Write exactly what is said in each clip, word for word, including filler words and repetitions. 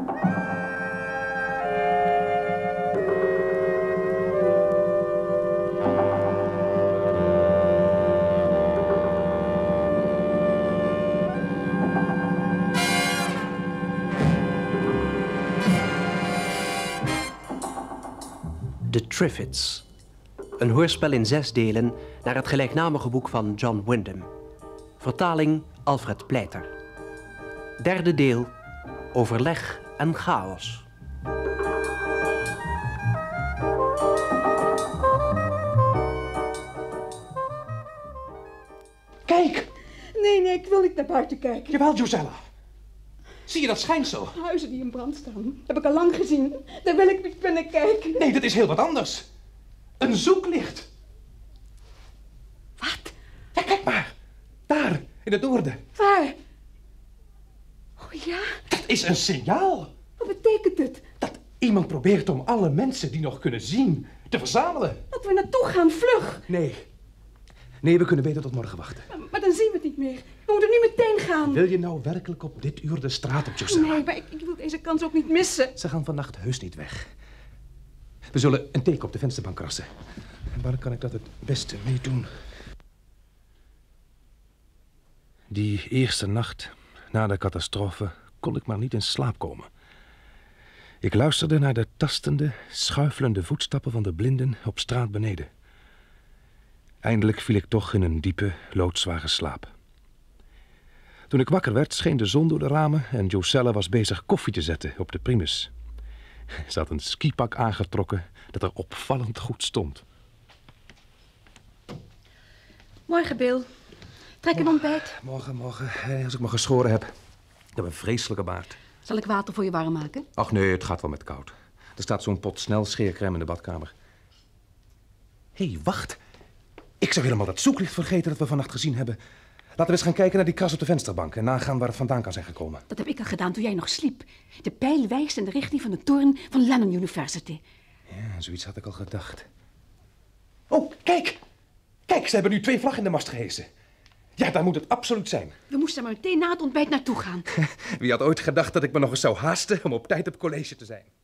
The Triffids. Een hoorspel in zes delen naar het gelijknamige boek van John Wyndham. Vertaling Alfred Pleiter. Derde deel, overleg en chaos. Kijk! Nee, nee, ik wil niet naar buiten kijken. Jawel, Josella. Zie je dat schijnsel? Huizen die in brand staan. Heb ik al lang gezien. Daar wil ik niet binnen kijken. Nee, dat is heel wat anders. Een zoeklicht. Wat? Ja, kijk maar. Daar, in het noorden. Waar? Oh ja? Dat is een signaal. Wat betekent het? Dat iemand probeert om alle mensen die nog kunnen zien te verzamelen. Dat we naartoe gaan, vlug. Nee. Nee, we kunnen beter tot morgen wachten. Maar, maar dan zien we het niet meer. We moeten nu meteen gaan. Wil je nou werkelijk op dit uur de straat op, Josella? Nee, maar ik, ik wil deze kans ook niet missen. Ze gaan vannacht heus niet weg. We zullen een teken op de vensterbank krassen. En waar kan ik dat het beste mee doen? Die eerste nacht, na de catastrofe, kon ik maar niet in slaap komen. Ik luisterde naar de tastende, schuifelende voetstappen van de blinden op straat beneden. Eindelijk viel ik toch in een diepe, loodzware slaap. Toen ik wakker werd, scheen de zon door de ramen en Josella was bezig koffie te zetten op de primus. Ze had een skipak aangetrokken dat er opvallend goed stond. Morgen, Bill. Trek een ontbijt. Morgen, morgen, als ik me geschoren heb. Ik heb een vreselijke baard. Zal ik water voor je warm maken? Ach nee, het gaat wel met koud. Er staat zo'n pot snel scheercrème in de badkamer. Hé, hey, wacht. Ik zou helemaal dat zoeklicht vergeten dat we vannacht gezien hebben. Laten we eens gaan kijken naar die kras op de vensterbank en nagaan waar het vandaan kan zijn gekomen. Dat heb ik al gedaan toen jij nog sliep. De pijl wijst in de richting van de toren van Lennon University. Ja, zoiets had ik al gedacht. Oh, kijk! Kijk, ze hebben nu twee vlaggen in de mast gehesen. Ja, daar moet het absoluut zijn. We moesten maar meteen na het ontbijt naartoe gaan. Wie had ooit gedacht dat ik me nog eens zou haasten om op tijd op college te zijn?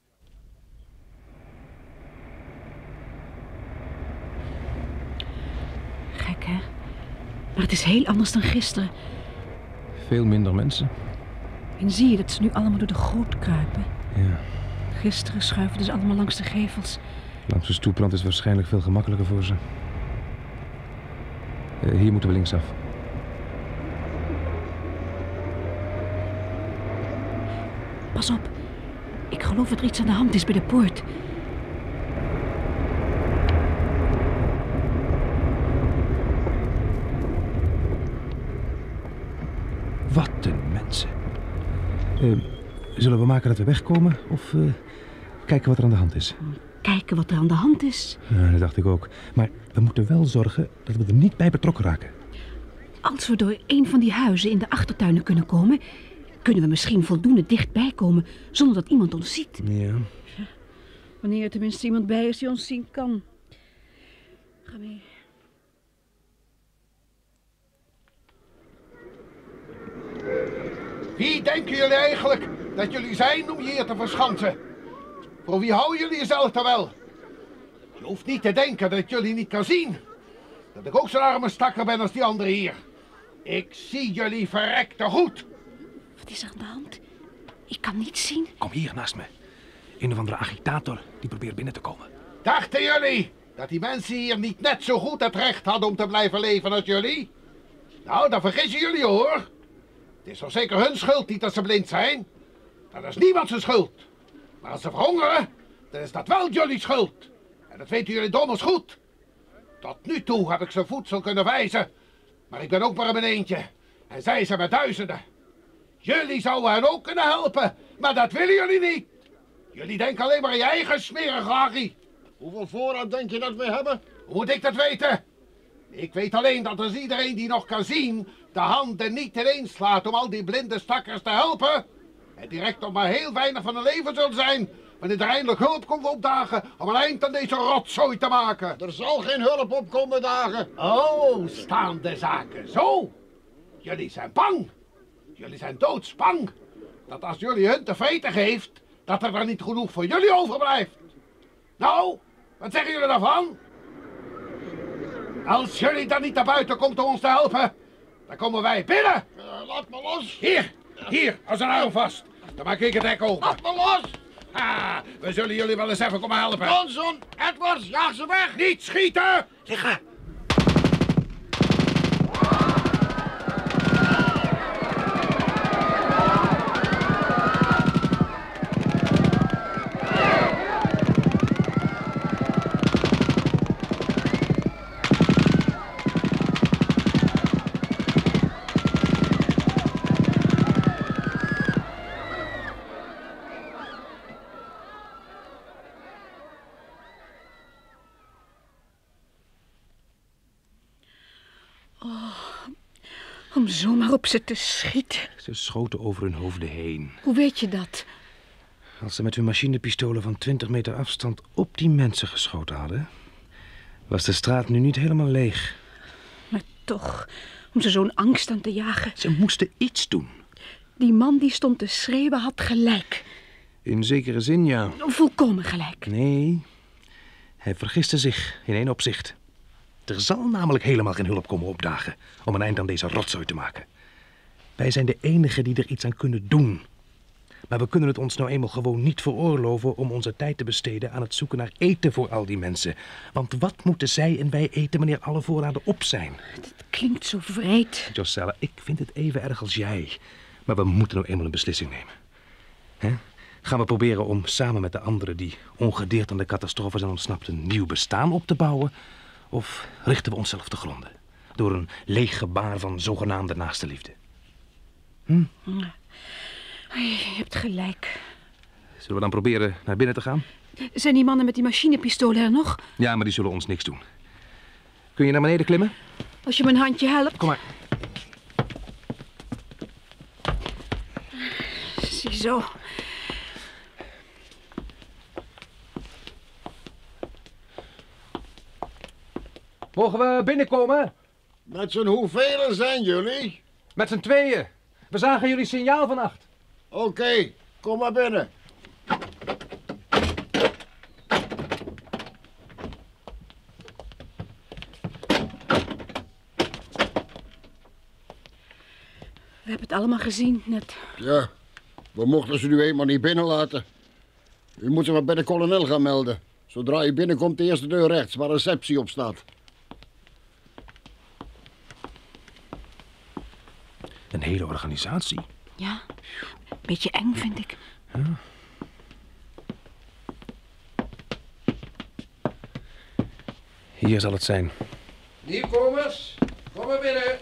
Gek, hè? Maar het is heel anders dan gisteren. Veel minder mensen. En zie je dat ze nu allemaal door de goot kruipen? Ja. Gisteren schuiven ze allemaal langs de gevels. Langs de stoeprand is waarschijnlijk veel gemakkelijker voor ze. Uh, hier moeten we linksaf. Pas op. Ik geloof dat er iets aan de hand is bij de poort. Wat een mensen. Uh, zullen we maken dat we wegkomen of uh, kijken wat er aan de hand is? Kijken wat er aan de hand is? Ja, dat dacht ik ook. Maar we moeten wel zorgen dat we er niet bij betrokken raken. Als we door een van die huizen in de achtertuinen kunnen komen, kunnen we misschien voldoende dichtbij komen zonder dat iemand ons ziet. Ja. Wanneer er tenminste iemand bij is die ons zien kan. Ga mee. Wie denken jullie eigenlijk dat jullie zijn om je hier te verschansen? Voor wie houden jullie jezelf dan wel? Je hoeft niet te denken dat ik jullie niet kan zien. Dat ik ook zo'n arme stakker ben als die andere hier. Ik zie jullie verrekte goed. Wat is er aan de hand? Ik kan niets zien. Kom hier naast me. Een of andere agitator die probeert binnen te komen. Dachten jullie dat die mensen hier niet net zo goed het recht hadden om te blijven leven als jullie? Nou, dan vergissen jullie hoor. Het is toch zeker hun schuld niet dat ze blind zijn? Dat is niemand zijn schuld. Maar als ze verhongeren, dan is dat wel jullie schuld. En dat weten jullie donders goed. Tot nu toe heb ik ze voedsel kunnen wijzen. Maar ik ben ook maar een eentje. En zij zijn met duizenden. Jullie zouden hen ook kunnen helpen. Maar dat willen jullie niet. Jullie denken alleen maar aan je eigen smerige Harry. Hoeveel voorraad denk je dat we hebben? Hoe moet ik dat weten? Ik weet alleen dat als iedereen die nog kan zien de handen niet ineens slaat om al die blinde stakkers te helpen. En direct nog maar heel weinig van hun leven zullen zijn. Wanneer er eindelijk hulp komt opdagen om een eind aan deze rotzooi te maken. Er zal geen hulp opkomen dagen. Oh, staan de zaken zo? Jullie zijn bang. Jullie zijn doodsbang. dat als jullie hun te vreten geeft, dat er dan niet genoeg voor jullie overblijft. Nou, wat zeggen jullie daarvan? Als jullie dan niet naar buiten komt om ons te helpen, dan komen wij binnen. Uh, laat me los. Hier, hier, als een arm vast. Dan maak ik het hek open. Laat me los. Ha, we zullen jullie wel eens even komen helpen. Johnson, Edwards, jaag ze weg. Niet schieten! Liggen! Om zomaar op ze te schieten. Ze schoten over hun hoofden heen. Hoe weet je dat? Als ze met hun machinepistolen van twintig meter afstand op die mensen geschoten hadden, was de straat nu niet helemaal leeg. Maar toch, om ze zo'n angst aan te jagen. Ze moesten iets doen. Die man die stond te schreeuwen had gelijk. In zekere zin, ja. Volkomen gelijk. Nee, hij vergiste zich in één opzicht. Er zal namelijk helemaal geen hulp komen opdagen om een eind aan deze rotzooi te maken. Wij zijn de enigen die er iets aan kunnen doen. Maar we kunnen het ons nou eenmaal gewoon niet veroorloven om onze tijd te besteden aan het zoeken naar eten voor al die mensen. Want wat moeten zij en wij eten wanneer alle voorraden op zijn? Het klinkt zo vreed. Josella, ik vind het even erg als jij. Maar we moeten nou eenmaal een beslissing nemen. Hè? Gaan we proberen om samen met de anderen die ongedeerd aan de catastrofe zijn ontsnapt een nieuw bestaan op te bouwen? Of richten we onszelf te gronden door een leeg gebaar van zogenaamde naastenliefde? Hm? Je hebt gelijk. Zullen we dan proberen naar binnen te gaan? Zijn die mannen met die machinepistolen er nog? Ja, maar die zullen ons niks doen. Kun je naar beneden klimmen? Als je me een handje helpt. Kom maar. Ziezo. Mogen we binnenkomen? Met z'n hoeveel zijn jullie? Met z'n tweeën. We zagen jullie signaal vannacht. Oké, okay, kom maar binnen. We hebben het allemaal gezien, net. Ja, we mochten ze nu eenmaal niet binnenlaten. U moet ze maar bij de kolonel gaan melden. Zodra u binnenkomt, de eerste deur rechts, waar receptie op staat. Een hele organisatie. Ja, beetje eng vind ik. Ja. Hier zal het zijn. Nieuwkomers, kom maar binnen.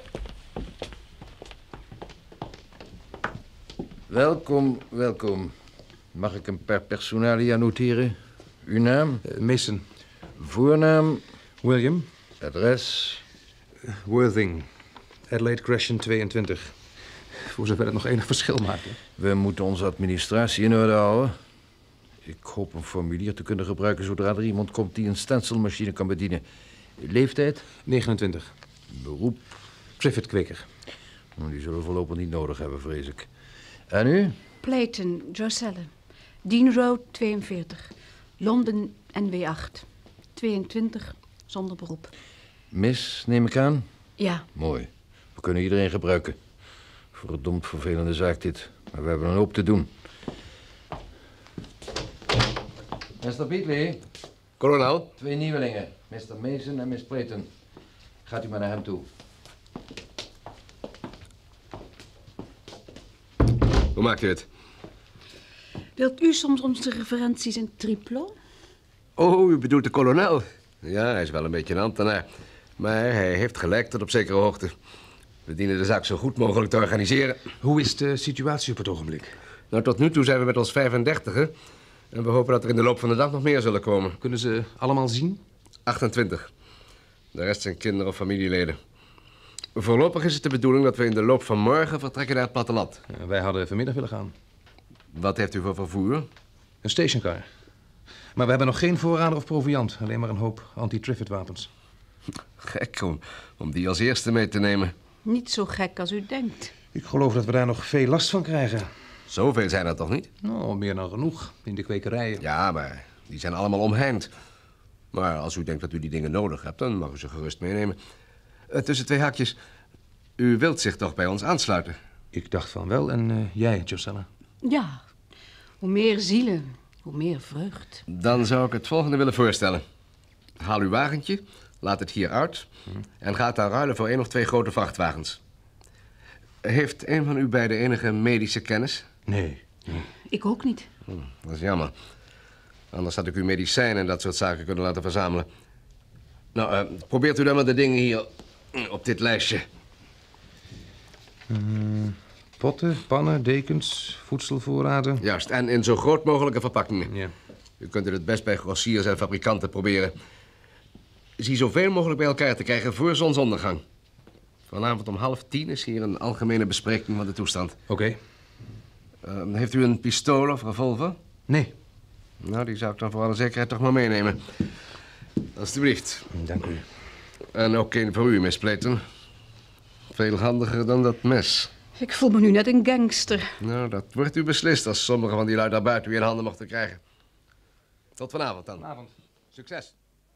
Welkom, welkom. Mag ik een per personalia noteren? Uw naam? Uh, Mason. Voornaam? William. Adres? Uh, Worthing. Adelaide Crescent tweeëntwintig. Voor zover het nog enig verschil maakt. Hè? We moeten onze administratie in orde houden. Ik hoop een formulier te kunnen gebruiken zodra er iemand komt die een stencilmachine kan bedienen. Leeftijd? negenentwintig. Beroep? Triffitt kweker. Die zullen we voorlopig niet nodig hebben, vrees ik. En u? Playton, Joselle. Dean Road tweeënveertig. Londen N W acht. tweeëntwintig, zonder beroep. Miss, neem ik aan? Ja. Mooi. We kunnen iedereen gebruiken. Verdomd vervelende zaak dit. Maar we hebben een hoop te doen. mister Beatley. Kolonel? Twee nieuwelingen. mister Mason en miss Playton. Gaat u maar naar hem toe. Hoe maakt u het? Wilt u soms onze referenties in triplo? Oh, u bedoelt de kolonel. Ja, hij is wel een beetje een ambtenaar. Maar hij heeft gelijk tot op zekere hoogte. We dienen de zaak zo goed mogelijk te organiseren. Hoe is de situatie op het ogenblik? Nou, tot nu toe zijn we met ons vijfendertigen. En we hopen dat er in de loop van de dag nog meer zullen komen. Kunnen ze allemaal zien? achtentwintig. De rest zijn kinderen of familieleden. Voorlopig is het de bedoeling dat we in de loop van morgen vertrekken naar het platteland. Ja, wij hadden vanmiddag willen gaan. Wat heeft u voor vervoer? Een stationcar. Maar we hebben nog geen voorraden of proviant. Alleen maar een hoop anti-Triffitt wapens. Gek om, om die als eerste mee te nemen. Niet zo gek als u denkt. Ik geloof dat we daar nog veel last van krijgen. Zoveel zijn er toch niet? Nou, meer dan genoeg in de kwekerijen. Ja, maar die zijn allemaal omheind. Maar als u denkt dat u die dingen nodig hebt, dan mag u ze gerust meenemen. Uh, tussen twee haakjes, u wilt zich toch bij ons aansluiten? Ik dacht van wel. En uh, jij, Josella? Ja, hoe meer zielen, hoe meer vreugd. Dan zou ik het volgende willen voorstellen. Haal uw wagentje, laat het hier uit en ga het dan ruilen voor één of twee grote vrachtwagens. Heeft een van u beiden enige medische kennis? Nee. nee. Ik ook niet. Hm, dat is jammer. Anders had ik u medicijnen en dat soort zaken kunnen laten verzamelen. Nou, uh, probeert u dan maar de dingen hier op dit lijstje. Hmm, potten, pannen, dekens, voedselvoorraden. Juist, en in zo groot mogelijke verpakkingen. Ja. U kunt het best bij grossiers en fabrikanten proberen. Zie zoveel mogelijk bij elkaar te krijgen voor zonsondergang. Vanavond om half tien is hier een algemene bespreking van de toestand. Oké. Okay. Uh, heeft u een pistool of revolver? Nee. Nou, die zou ik dan voor alle zekerheid toch maar meenemen. Alsjeblieft. Dank u. En ook een voor u, Miss Playton. Veel handiger dan dat mes. Ik voel me nu net een gangster. Nou, dat wordt u beslist als sommige van die lui daar buiten u in handen mochten krijgen. Tot vanavond dan. Vanavond. Succes.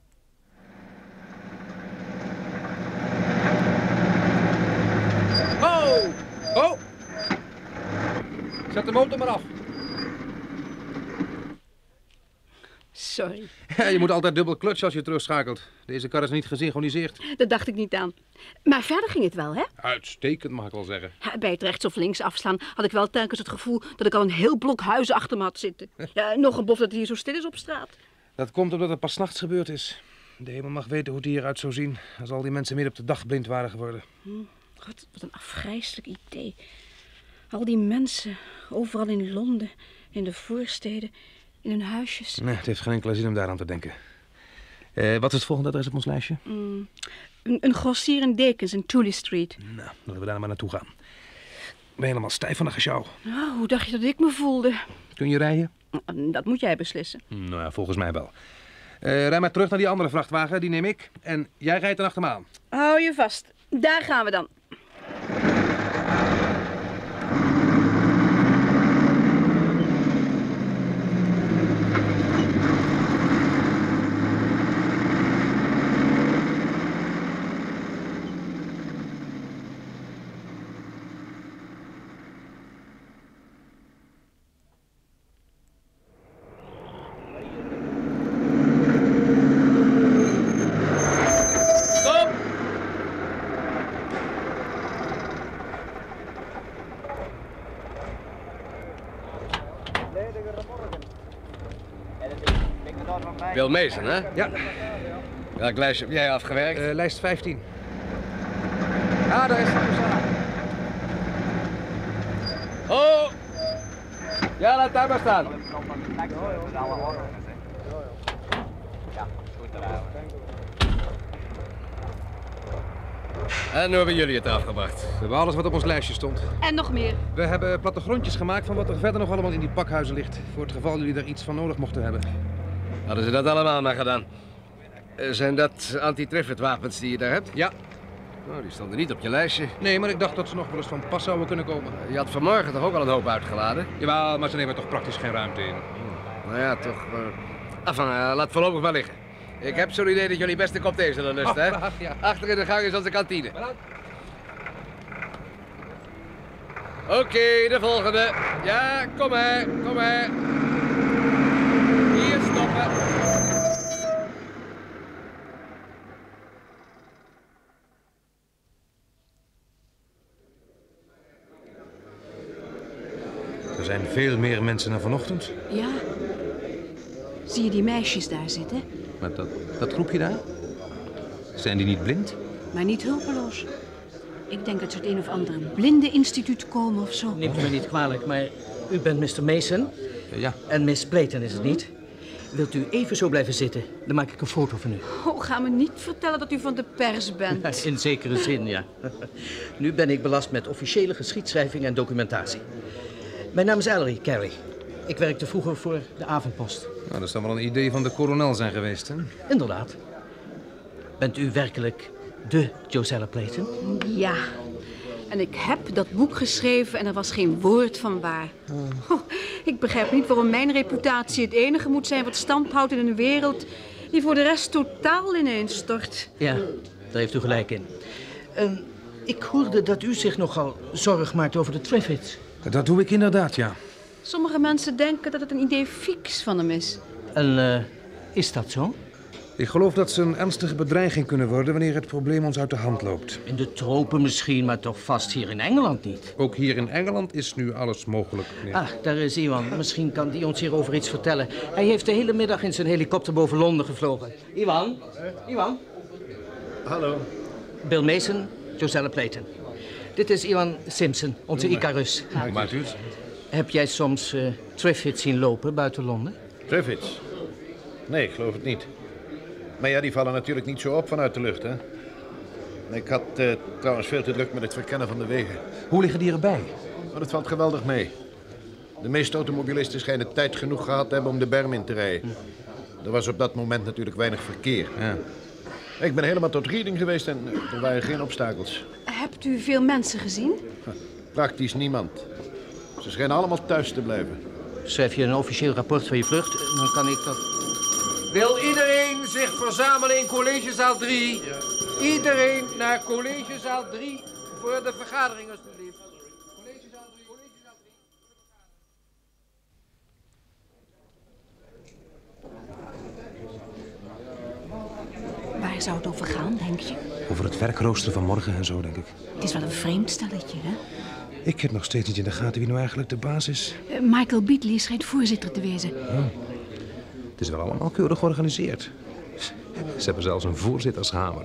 Oh! Oh! Zet de motor maar af. Sorry. Ja, je moet altijd dubbel klutsen als je terugschakelt. Deze kar is niet gesynchroniseerd. Dat dacht ik niet aan. Maar verder ging het wel, hè? Uitstekend, mag ik wel zeggen. Ja, bij het rechts of links afslaan had ik wel telkens het gevoel dat ik al een heel blok huizen achter me had zitten. Ja, nog een bof dat het hier zo stil is op straat. Dat komt omdat het pas 's nachts gebeurd is. De hemel mag weten hoe het hieruit zou zien als al die mensen midden op de dag blind waren geworden. Hm, God, wat een afgrijselijk idee. Al die mensen, overal in Londen, in de voorsteden, in hun huisjes. Nee, het heeft geen enkele zin om daaraan te denken. Uh, wat is het volgende adres op ons lijstje? Mm, een, een grossier in dekens in Tooley Street. Nou, laten we daar maar naartoe gaan. Ik ben helemaal stijf van de gesjouw. Nou, hoe dacht je dat ik me voelde? Kun je rijden? Dat moet jij beslissen. Nou ja, volgens mij wel. Uh, rij maar terug naar die andere vrachtwagen, die neem ik. En jij rijdt er achter me aan. Hou je vast. Daar gaan we dan. Bill Mason, hè? Ja. Welk lijstje heb jij afgewerkt? Uh, lijst vijftien. Ah, daar is het. Oh! Ja, laat daar maar staan. En nu hebben jullie het afgebracht. We hebben alles wat op ons lijstje stond. En nog meer. We hebben plattegrondjes gemaakt van wat er verder nog allemaal in die pakhuizen ligt. Voor het geval jullie er iets van nodig mochten hebben. Hadden ze dat allemaal maar gedaan? Uh, zijn dat anti-Triffitt wapens die je daar hebt? Ja. Nou, die stonden niet op je lijstje. Nee, maar ik dacht dat ze nog wel eens van pas zouden kunnen komen. Je had vanmorgen toch ook al een hoop uitgeladen? Jawel, maar ze nemen toch praktisch geen ruimte in. Nou ja, toch. Uh... Enfin, uh, laat voorlopig maar liggen. Ik heb zo'n idee dat jullie best een kop thee zullen lusten, hè? Oh, ja. Achter in de gang is onze kantine. Oké, okay, de volgende. Ja, kom maar, kom maar. Hier stoppen. Er zijn veel meer mensen dan vanochtend. Ja. Zie je die meisjes daar zitten? Maar dat, dat groepje daar? Zijn die niet blind? Maar niet hulpeloos. Ik denk dat ze uit een of andere blindeninstituut komen of zo. Neemt u me niet kwalijk, maar u bent mister Mason. Ja. En Miss Playton is het niet. Wilt u even zo blijven zitten? Dan maak ik een foto van u. Oh, ga me niet vertellen dat u van de pers bent. In zekere zin, ja. Nu ben ik belast met officiële geschiedschrijving en documentatie. Mijn naam is Ellery Carey. Ik werkte vroeger voor de Avondpost. Nou, dat zou wel een idee van de kolonel zijn geweest, hè? Inderdaad. Bent u werkelijk de Josella Playton? Ja. En ik heb dat boek geschreven en er was geen woord van waar. Oh, ik begrijp niet waarom mijn reputatie het enige moet zijn wat stand houdt in een wereld die voor de rest totaal ineenstort. Ja, daar heeft u gelijk in. Uh, ik hoorde dat u zich nogal zorg maakt over de Triffids. Dat doe ik inderdaad, ja. Sommige mensen denken dat het een idee fix van hem is. En uh, is dat zo? Ik geloof dat ze een ernstige bedreiging kunnen worden wanneer het probleem ons uit de hand loopt. In de tropen misschien, maar toch vast hier in Engeland niet. Ook hier in Engeland is nu alles mogelijk. Nee. Ah, daar is Iwan. Misschien kan die ons hierover iets vertellen. Hij heeft de hele middag in zijn helikopter boven Londen gevlogen. Iwan? Iwan? Hallo. Bill Mason, Josella Playton. Dit is Iwan Simpson, onze Icarus. Hoe maakt u het? Heb jij soms uh, Triffids zien lopen buiten Londen? Triffids? Nee, ik geloof het niet. Maar ja, die vallen natuurlijk niet zo op vanuit de lucht, hè. Ik had uh, trouwens veel te druk met het verkennen van de wegen. Hoe liggen die erbij? Maar dat valt geweldig mee. De meeste automobilisten schijnen tijd genoeg gehad te hebben om de berm in te rijden. Er was op dat moment natuurlijk weinig verkeer. Ja. Ik ben helemaal tot Reading geweest en er waren geen obstakels. Hebt u veel mensen gezien? Praktisch niemand. Ze schijnen allemaal thuis te blijven. Schrijf je een officieel rapport van je vlucht, dan kan ik dat... Wil iedereen zich verzamelen in collegezaal drie? Iedereen naar collegezaal drie voor de vergadering, alstublieft. Collegezaal drie, collegezaal drie. Waar zou het over gaan, denk je? Over het werkrooster van morgen en zo, denk ik. Het is wel een vreemd stelletje, hè? Ik heb nog steeds niet in de gaten wie nou eigenlijk de baas is. Uh, Michael Beatley schijnt voorzitter te wezen. Oh. Het is wel allemaal keurig georganiseerd. Ze hebben zelfs een voorzittershamer.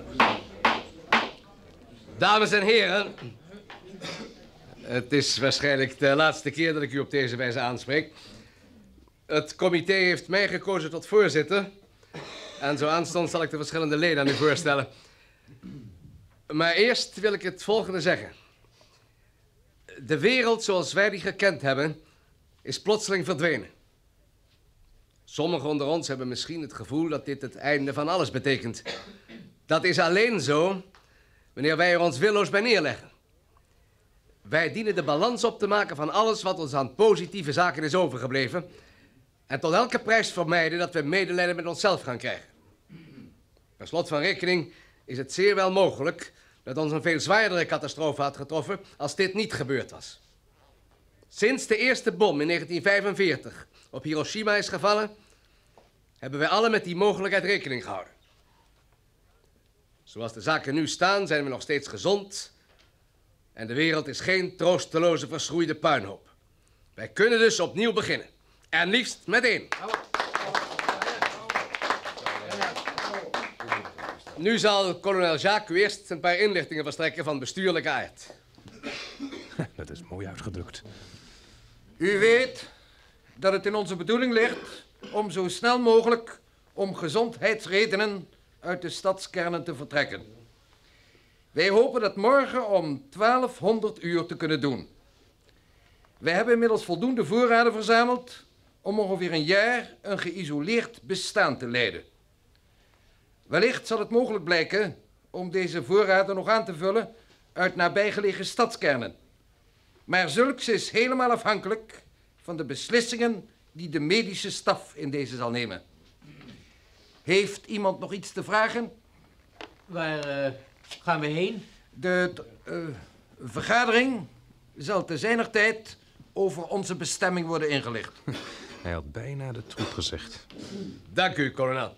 Dames en heren. Het is waarschijnlijk de laatste keer dat ik u op deze wijze aanspreek. Het comité heeft mij gekozen tot voorzitter. En zo aanstonds zal ik de verschillende leden aan u voorstellen. Maar eerst wil ik het volgende zeggen. De wereld zoals wij die gekend hebben, is plotseling verdwenen. Sommigen onder ons hebben misschien het gevoel dat dit het einde van alles betekent. Dat is alleen zo wanneer wij er ons willoos bij neerleggen. Wij dienen de balans op te maken van alles wat ons aan positieve zaken is overgebleven. En tot elke prijs vermijden dat we medelijden met onszelf gaan krijgen. Per slot van rekening is het zeer wel mogelijk dat ons een veel zwaardere catastrofe had getroffen als dit niet gebeurd was. Sinds de eerste bom in negentien vijfenveertig op Hiroshima is gevallen, hebben wij alle met die mogelijkheid rekening gehouden. Zoals de zaken nu staan, zijn we nog steeds gezond en de wereld is geen troosteloze verschroeide puinhoop. Wij kunnen dus opnieuw beginnen. En liefst meteen. Nu zal kolonel Jacques u eerst een paar inlichtingen verstrekken van bestuurlijke aard. Dat is mooi uitgedrukt. U weet dat het in onze bedoeling ligt om zo snel mogelijk om gezondheidsredenen uit de stadskernen te vertrekken. Wij hopen dat morgen om twaalfhonderd uur te kunnen doen. Wij hebben inmiddels voldoende voorraden verzameld om ongeveer een jaar een geïsoleerd bestaan te leiden. Wellicht zal het mogelijk blijken om deze voorraden nog aan te vullen uit nabijgelegen stadskernen. Maar zulks is helemaal afhankelijk van de beslissingen die de medische staf in deze zal nemen. Heeft iemand nog iets te vragen? Waar uh, gaan we heen? De uh, vergadering zal te zijner tijd over onze bestemming worden ingelicht. Hij had bijna de troep gezegd. Dank u, kolonel.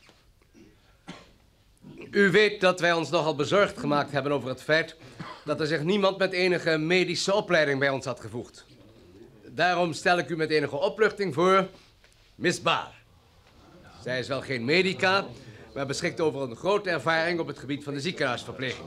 U weet dat wij ons nogal bezorgd gemaakt hebben over het feit dat er zich niemand met enige medische opleiding bij ons had gevoegd. Daarom stel ik u met enige opluchting voor Miss Baar. Zij is wel geen medica, maar beschikt over een grote ervaring op het gebied van de ziekenhuisverpleging.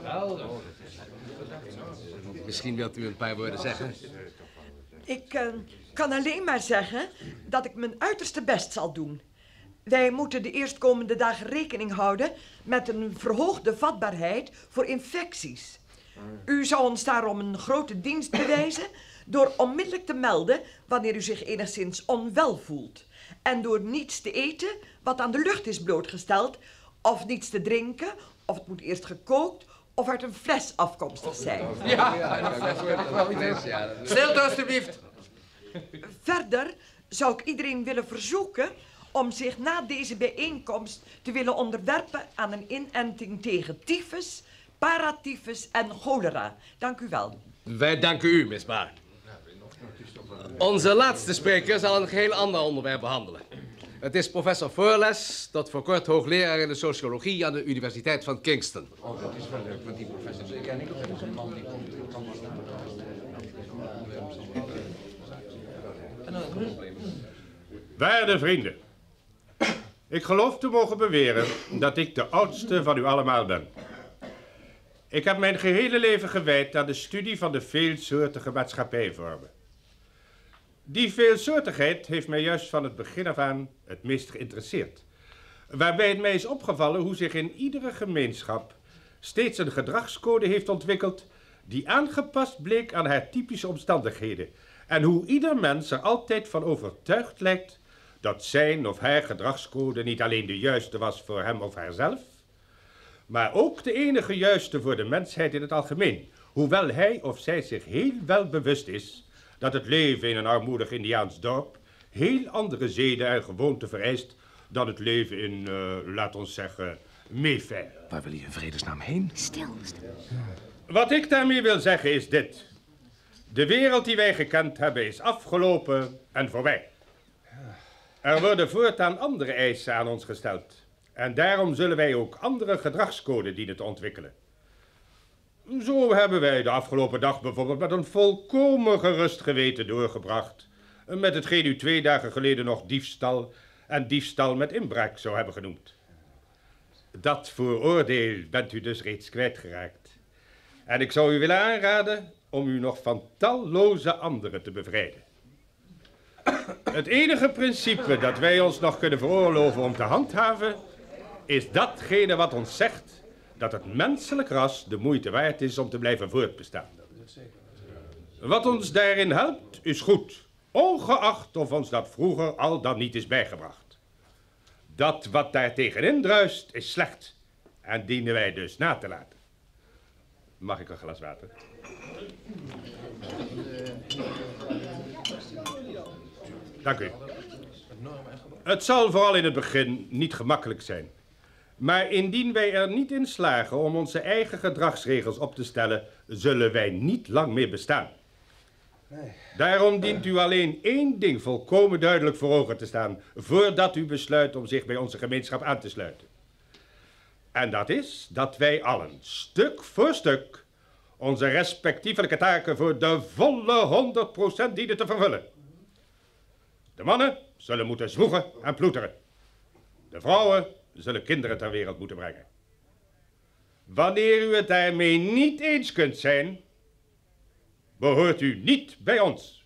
Misschien wilt u een paar woorden zeggen. Ik uh, kan alleen maar zeggen dat ik mijn uiterste best zal doen. Wij moeten de eerstkomende dagen rekening houden met een verhoogde vatbaarheid voor infecties. U zou ons daarom een grote dienst bewijzen door onmiddellijk te melden wanneer u zich enigszins onwel voelt. En door niets te eten wat aan de lucht is blootgesteld, of niets te drinken, of het moet eerst gekookt of uit een fles afkomstig zijn. Ja, een fles wil ik wel weten. Stilte alstublieft. Verder zou ik iedereen willen verzoeken om zich na deze bijeenkomst te willen onderwerpen aan een inenting tegen tyfus, paratyfus en cholera. Dank u wel. Wij danken u, Miss Barr. Onze laatste spreker zal een geheel ander onderwerp behandelen. Het is professor Furless, tot voor kort hoogleraar in de sociologie aan de Universiteit van Kingston. Oh, dat is wel leuk, want die professor zeker en ik ook een man die komt. Waarde vrienden, ik geloof te mogen beweren dat ik de oudste van u allemaal ben. Ik heb mijn gehele leven gewijd aan de studie van de veelsoortige maatschappijvormen. Die veelsoortigheid heeft mij juist van het begin af aan het meest geïnteresseerd. Waarbij het mij is opgevallen hoe zich in iedere gemeenschap steeds een gedragscode heeft ontwikkeld die aangepast bleek aan haar typische omstandigheden. En hoe ieder mens er altijd van overtuigd lijkt dat zijn of haar gedragscode niet alleen de juiste was voor hem of haarzelf, maar ook de enige juiste voor de mensheid in het algemeen. Hoewel hij of zij zich heel wel bewust is dat het leven in een armoedig Indiaans dorp heel andere zeden en gewoonten vereist dan het leven in, uh, laat ons zeggen, Mayfair. Waar wil je in vredesnaam heen? Stil, stil. Wat ik daarmee wil zeggen is dit. De wereld die wij gekend hebben is afgelopen en voorbij. Er worden voortaan andere eisen aan ons gesteld. En daarom zullen wij ook andere gedragscoden dienen te ontwikkelen. Zo hebben wij de afgelopen dag bijvoorbeeld met een volkomen gerust geweten doorgebracht. Met hetgeen u twee dagen geleden nog diefstal en diefstal met inbraak zou hebben genoemd. Dat vooroordeel bent u dus reeds kwijtgeraakt. En ik zou u willen aanraden om u nog van talloze anderen te bevrijden. Het enige principe dat wij ons nog kunnen veroorloven om te handhaven is datgene wat ons zegt dat het menselijk ras de moeite waard is om te blijven voortbestaan. Wat ons daarin helpt is goed, ongeacht of ons dat vroeger al dan niet is bijgebracht. Dat wat daar tegenin druist is slecht en dienen wij dus na te laten. Mag ik een glas water? Dank u. Het zal vooral in het begin niet gemakkelijk zijn. Maar indien wij er niet in slagen om onze eigen gedragsregels op te stellen, zullen wij niet lang meer bestaan. Nee. Daarom dient u alleen één ding volkomen duidelijk voor ogen te staan, voordat u besluit om zich bij onze gemeenschap aan te sluiten. En dat is dat wij allen, stuk voor stuk, onze respectievelijke taken voor de volle honderd procent dienen te vervullen. De mannen zullen moeten zwoegen en ploeteren. De vrouwen zullen kinderen ter wereld moeten brengen. Wanneer u het daarmee niet eens kunt zijn, behoort u niet bij ons.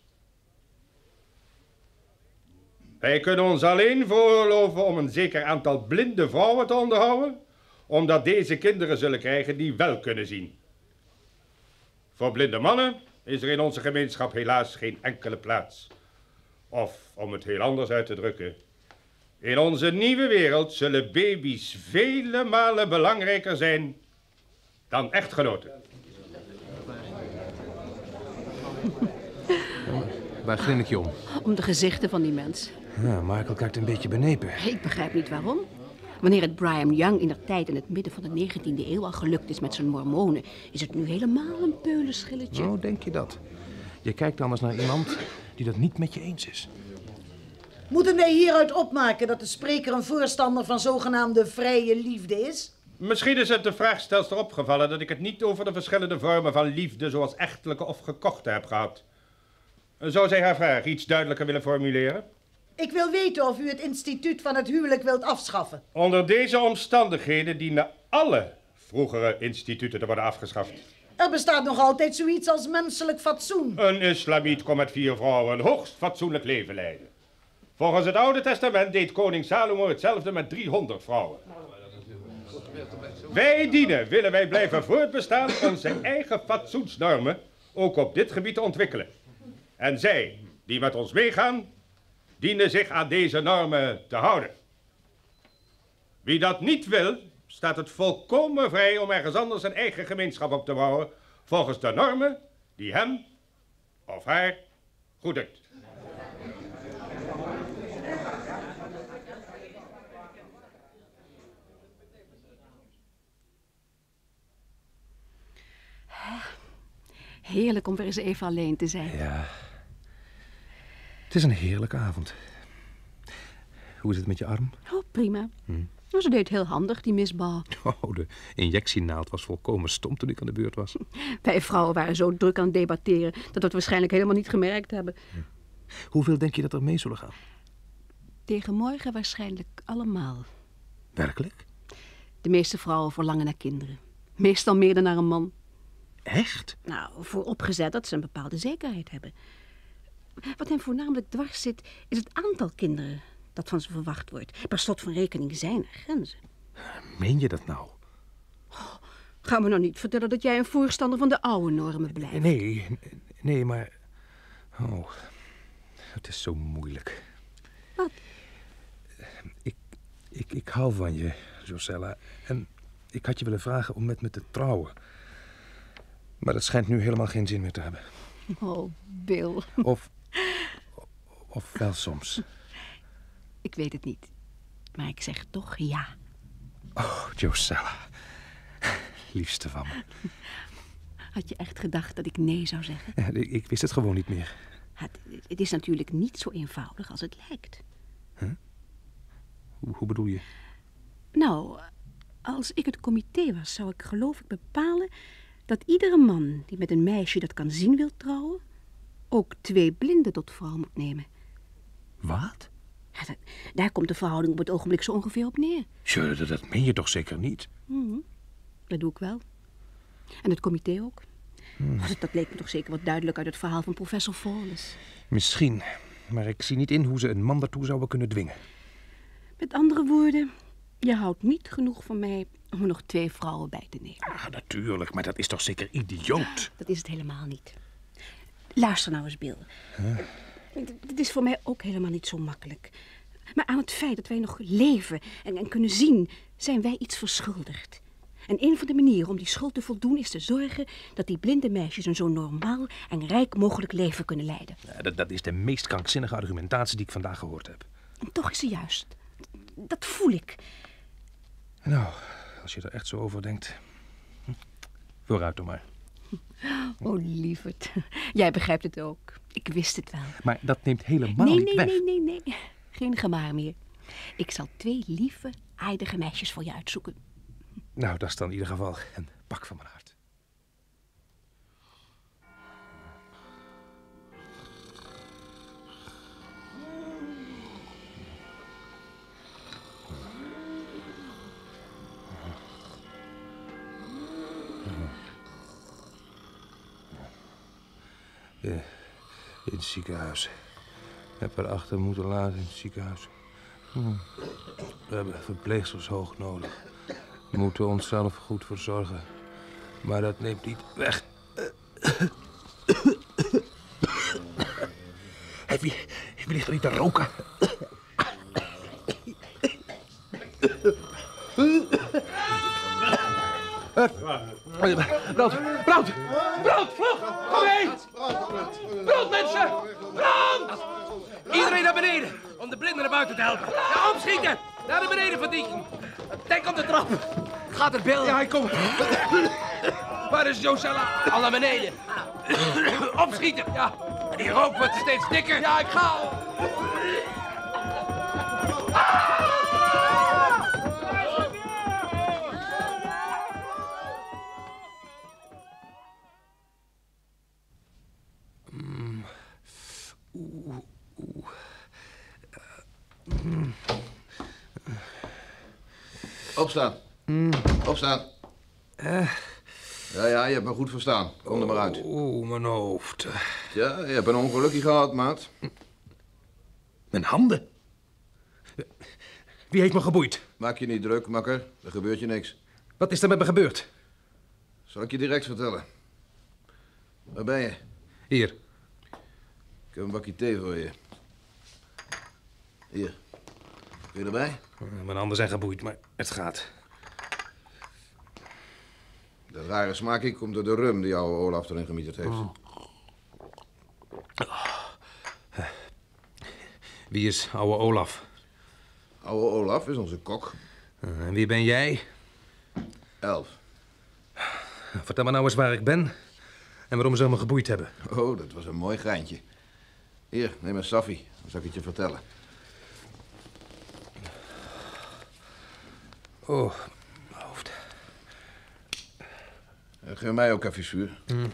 Wij kunnen ons alleen veroorloven om een zeker aantal blinde vrouwen te onderhouden, omdat deze kinderen zullen krijgen die wel kunnen zien. Voor blinde mannen is er in onze gemeenschap helaas geen enkele plaats. Of, om het heel anders uit te drukken, in onze nieuwe wereld zullen baby's vele malen belangrijker zijn dan echtgenoten. Waar grin ik je om? Om de gezichten van die mensen. Ja, Michael kijkt een beetje benepen. Ik begrijp niet waarom. Wanneer het Brigham Young in der tijd in het midden van de negentiende eeuw al gelukt is met zijn mormonen, is het nu helemaal een peulenschilletje. Nou, denk je dat? Je kijkt anders naar iemand die dat niet met je eens is. Moeten wij hieruit opmaken dat de spreker een voorstander van zogenaamde vrije liefde is? Misschien is het de vraagstelster opgevallen dat ik het niet over de verschillende vormen van liefde zoals echtelijke of gekochte heb gehad. Zou zij haar vraag iets duidelijker willen formuleren? Ik wil weten of u het instituut van het huwelijk wilt afschaffen. Onder deze omstandigheden dienen alle vroegere instituten te worden afgeschaft. Er bestaat nog altijd zoiets als menselijk fatsoen. Een islamiet kon met vier vrouwen een hoogst fatsoenlijk leven leiden. Volgens het Oude Testament deed koning Salomo hetzelfde met driehonderd vrouwen. Wij dienen, willen wij blijven voortbestaan, onze eigen fatsoensnormen ook op dit gebied te ontwikkelen. En zij, die met ons meegaan, dienen zich aan deze normen te houden. Wie dat niet wil, staat het volkomen vrij om ergens anders een eigen gemeenschap op te bouwen, volgens de normen die hem of haar goeddunkt. Heerlijk om weer eens even alleen te zijn. Ja. Het is een heerlijke avond. Hoe is het met je arm? Oh, prima. Hm. Ze deed heel handig, die misbal. Oh, de injectienaald was volkomen stom toen ik aan de beurt was. Wij vrouwen waren zo druk aan het debatteren dat we het waarschijnlijk helemaal niet gemerkt hebben. Hm. Hoeveel denk je dat er mee zullen gaan? Tegen morgen waarschijnlijk allemaal. Werkelijk? De meeste vrouwen verlangen naar kinderen. Meestal meer dan naar een man. Echt? Nou, vooropgezet dat ze een bepaalde zekerheid hebben. Wat hen voornamelijk dwars zit, is het aantal kinderen dat van ze verwacht wordt. Per slot van rekening zijn er grenzen. Meen je dat nou? Oh, ga me nou niet vertellen dat jij een voorstander van de oude normen blijft. Nee, nee, maar... Oh, het is zo moeilijk. Wat? Ik, ik, ik hou van je, Josella. En ik had je willen vragen om met me te trouwen. Maar dat schijnt nu helemaal geen zin meer te hebben. Oh, Bill. Of, of wel soms. Ik weet het niet. Maar ik zeg toch ja. Oh, Josella. Liefste van me. Had je echt gedacht dat ik nee zou zeggen? Ja, ik, ik wist het gewoon niet meer. Het, het is natuurlijk niet zo eenvoudig als het lijkt. Huh? Hoe, hoe bedoel je? Nou, als ik het comité was, zou ik geloof ik bepalen dat iedere man die met een meisje dat kan zien wil trouwen, ook twee blinden tot vrouw moet nemen. Wat? Ja, dat, daar komt de verhouding op het ogenblik zo ongeveer op neer. Tja, dat, dat meen je toch zeker niet? Mm-hmm. Dat doe ik wel. En het comité ook. Hmm. Dat, dat bleek me toch zeker wat duidelijk uit het verhaal van professor Fawless. Misschien, maar ik zie niet in hoe ze een man daartoe zouden kunnen dwingen. Met andere woorden, je houdt niet genoeg van mij om er nog twee vrouwen bij te nemen. Ah, natuurlijk, maar dat is toch zeker idioot? Dat is het helemaal niet. Luister nou eens, Bill. Huh? Het is voor mij ook helemaal niet zo makkelijk. Maar aan het feit dat wij nog leven en, en kunnen zien, zijn wij iets verschuldigd. En een van de manieren om die schuld te voldoen is te zorgen dat die blinde meisjes een zo normaal en rijk mogelijk leven kunnen leiden. Ja, dat, dat is de meest krankzinnige argumentatie die ik vandaag gehoord heb. En toch is ze juist. Dat voel ik. Nou, als je er echt zo over denkt. Vooruit dan maar. Oh, lieverd. Jij begrijpt het ook. Ik wist het wel. Maar dat neemt helemaal nee, niet nee, weg. Nee, nee, nee, nee. Geen gemaar meer. Ik zal twee lieve, aardige meisjes voor je uitzoeken. Nou, dat is dan in ieder geval een pak van mijn hart. Ja, in het ziekenhuis. Ik heb haar achter moeten laten in het ziekenhuis. We hebben verpleegsters hoog nodig. We moeten onszelf goed verzorgen. Maar dat neemt niet weg. Heb je, heb je ligt er niet te roken? Brand, brand, brand, vlug, kom heen! Brand, mensen, brand! Iedereen naar beneden, om de blinden naar buiten te helpen. Ja, opschieten, naar de beneden verdienen. Denk op de trap. Gaat het, Bill? Ja, hij komt. Waar is Josella? Al naar beneden. Opschieten, ja. Die rook wordt steeds dikker. Ja, ik ga al. Mm. Oeh, oeh. Uh, mm. Opstaan. Mm. Opstaan. Uh. Ja, ja, je hebt me goed verstaan. Kom er maar uit. Oeh, mijn hoofd. Ja, je hebt een ongelukje gehad, maat. Mijn handen? Wie heeft me geboeid? Maak je niet druk, makker. Er gebeurt je niks. Wat is er met me gebeurd? Zal ik je direct vertellen. Waar ben je? Hier. Ik heb een bakje thee voor je. Hier. Kun je erbij? Mijn handen zijn geboeid, maar het gaat. De rare smaak komt door de rum die oude Olaf erin gemieterd heeft. Oh. Wie is oude Olaf? Oude Olaf is onze kok. En wie ben jij? Elf. Vertel me nou eens waar ik ben en waarom ze me geboeid hebben. Oh, dat was een mooi geintje. Hier, neem een saffie. Dan zal ik het je vertellen. Oh, mijn hoofd. Uh, geef mij ook even vuur. Mm.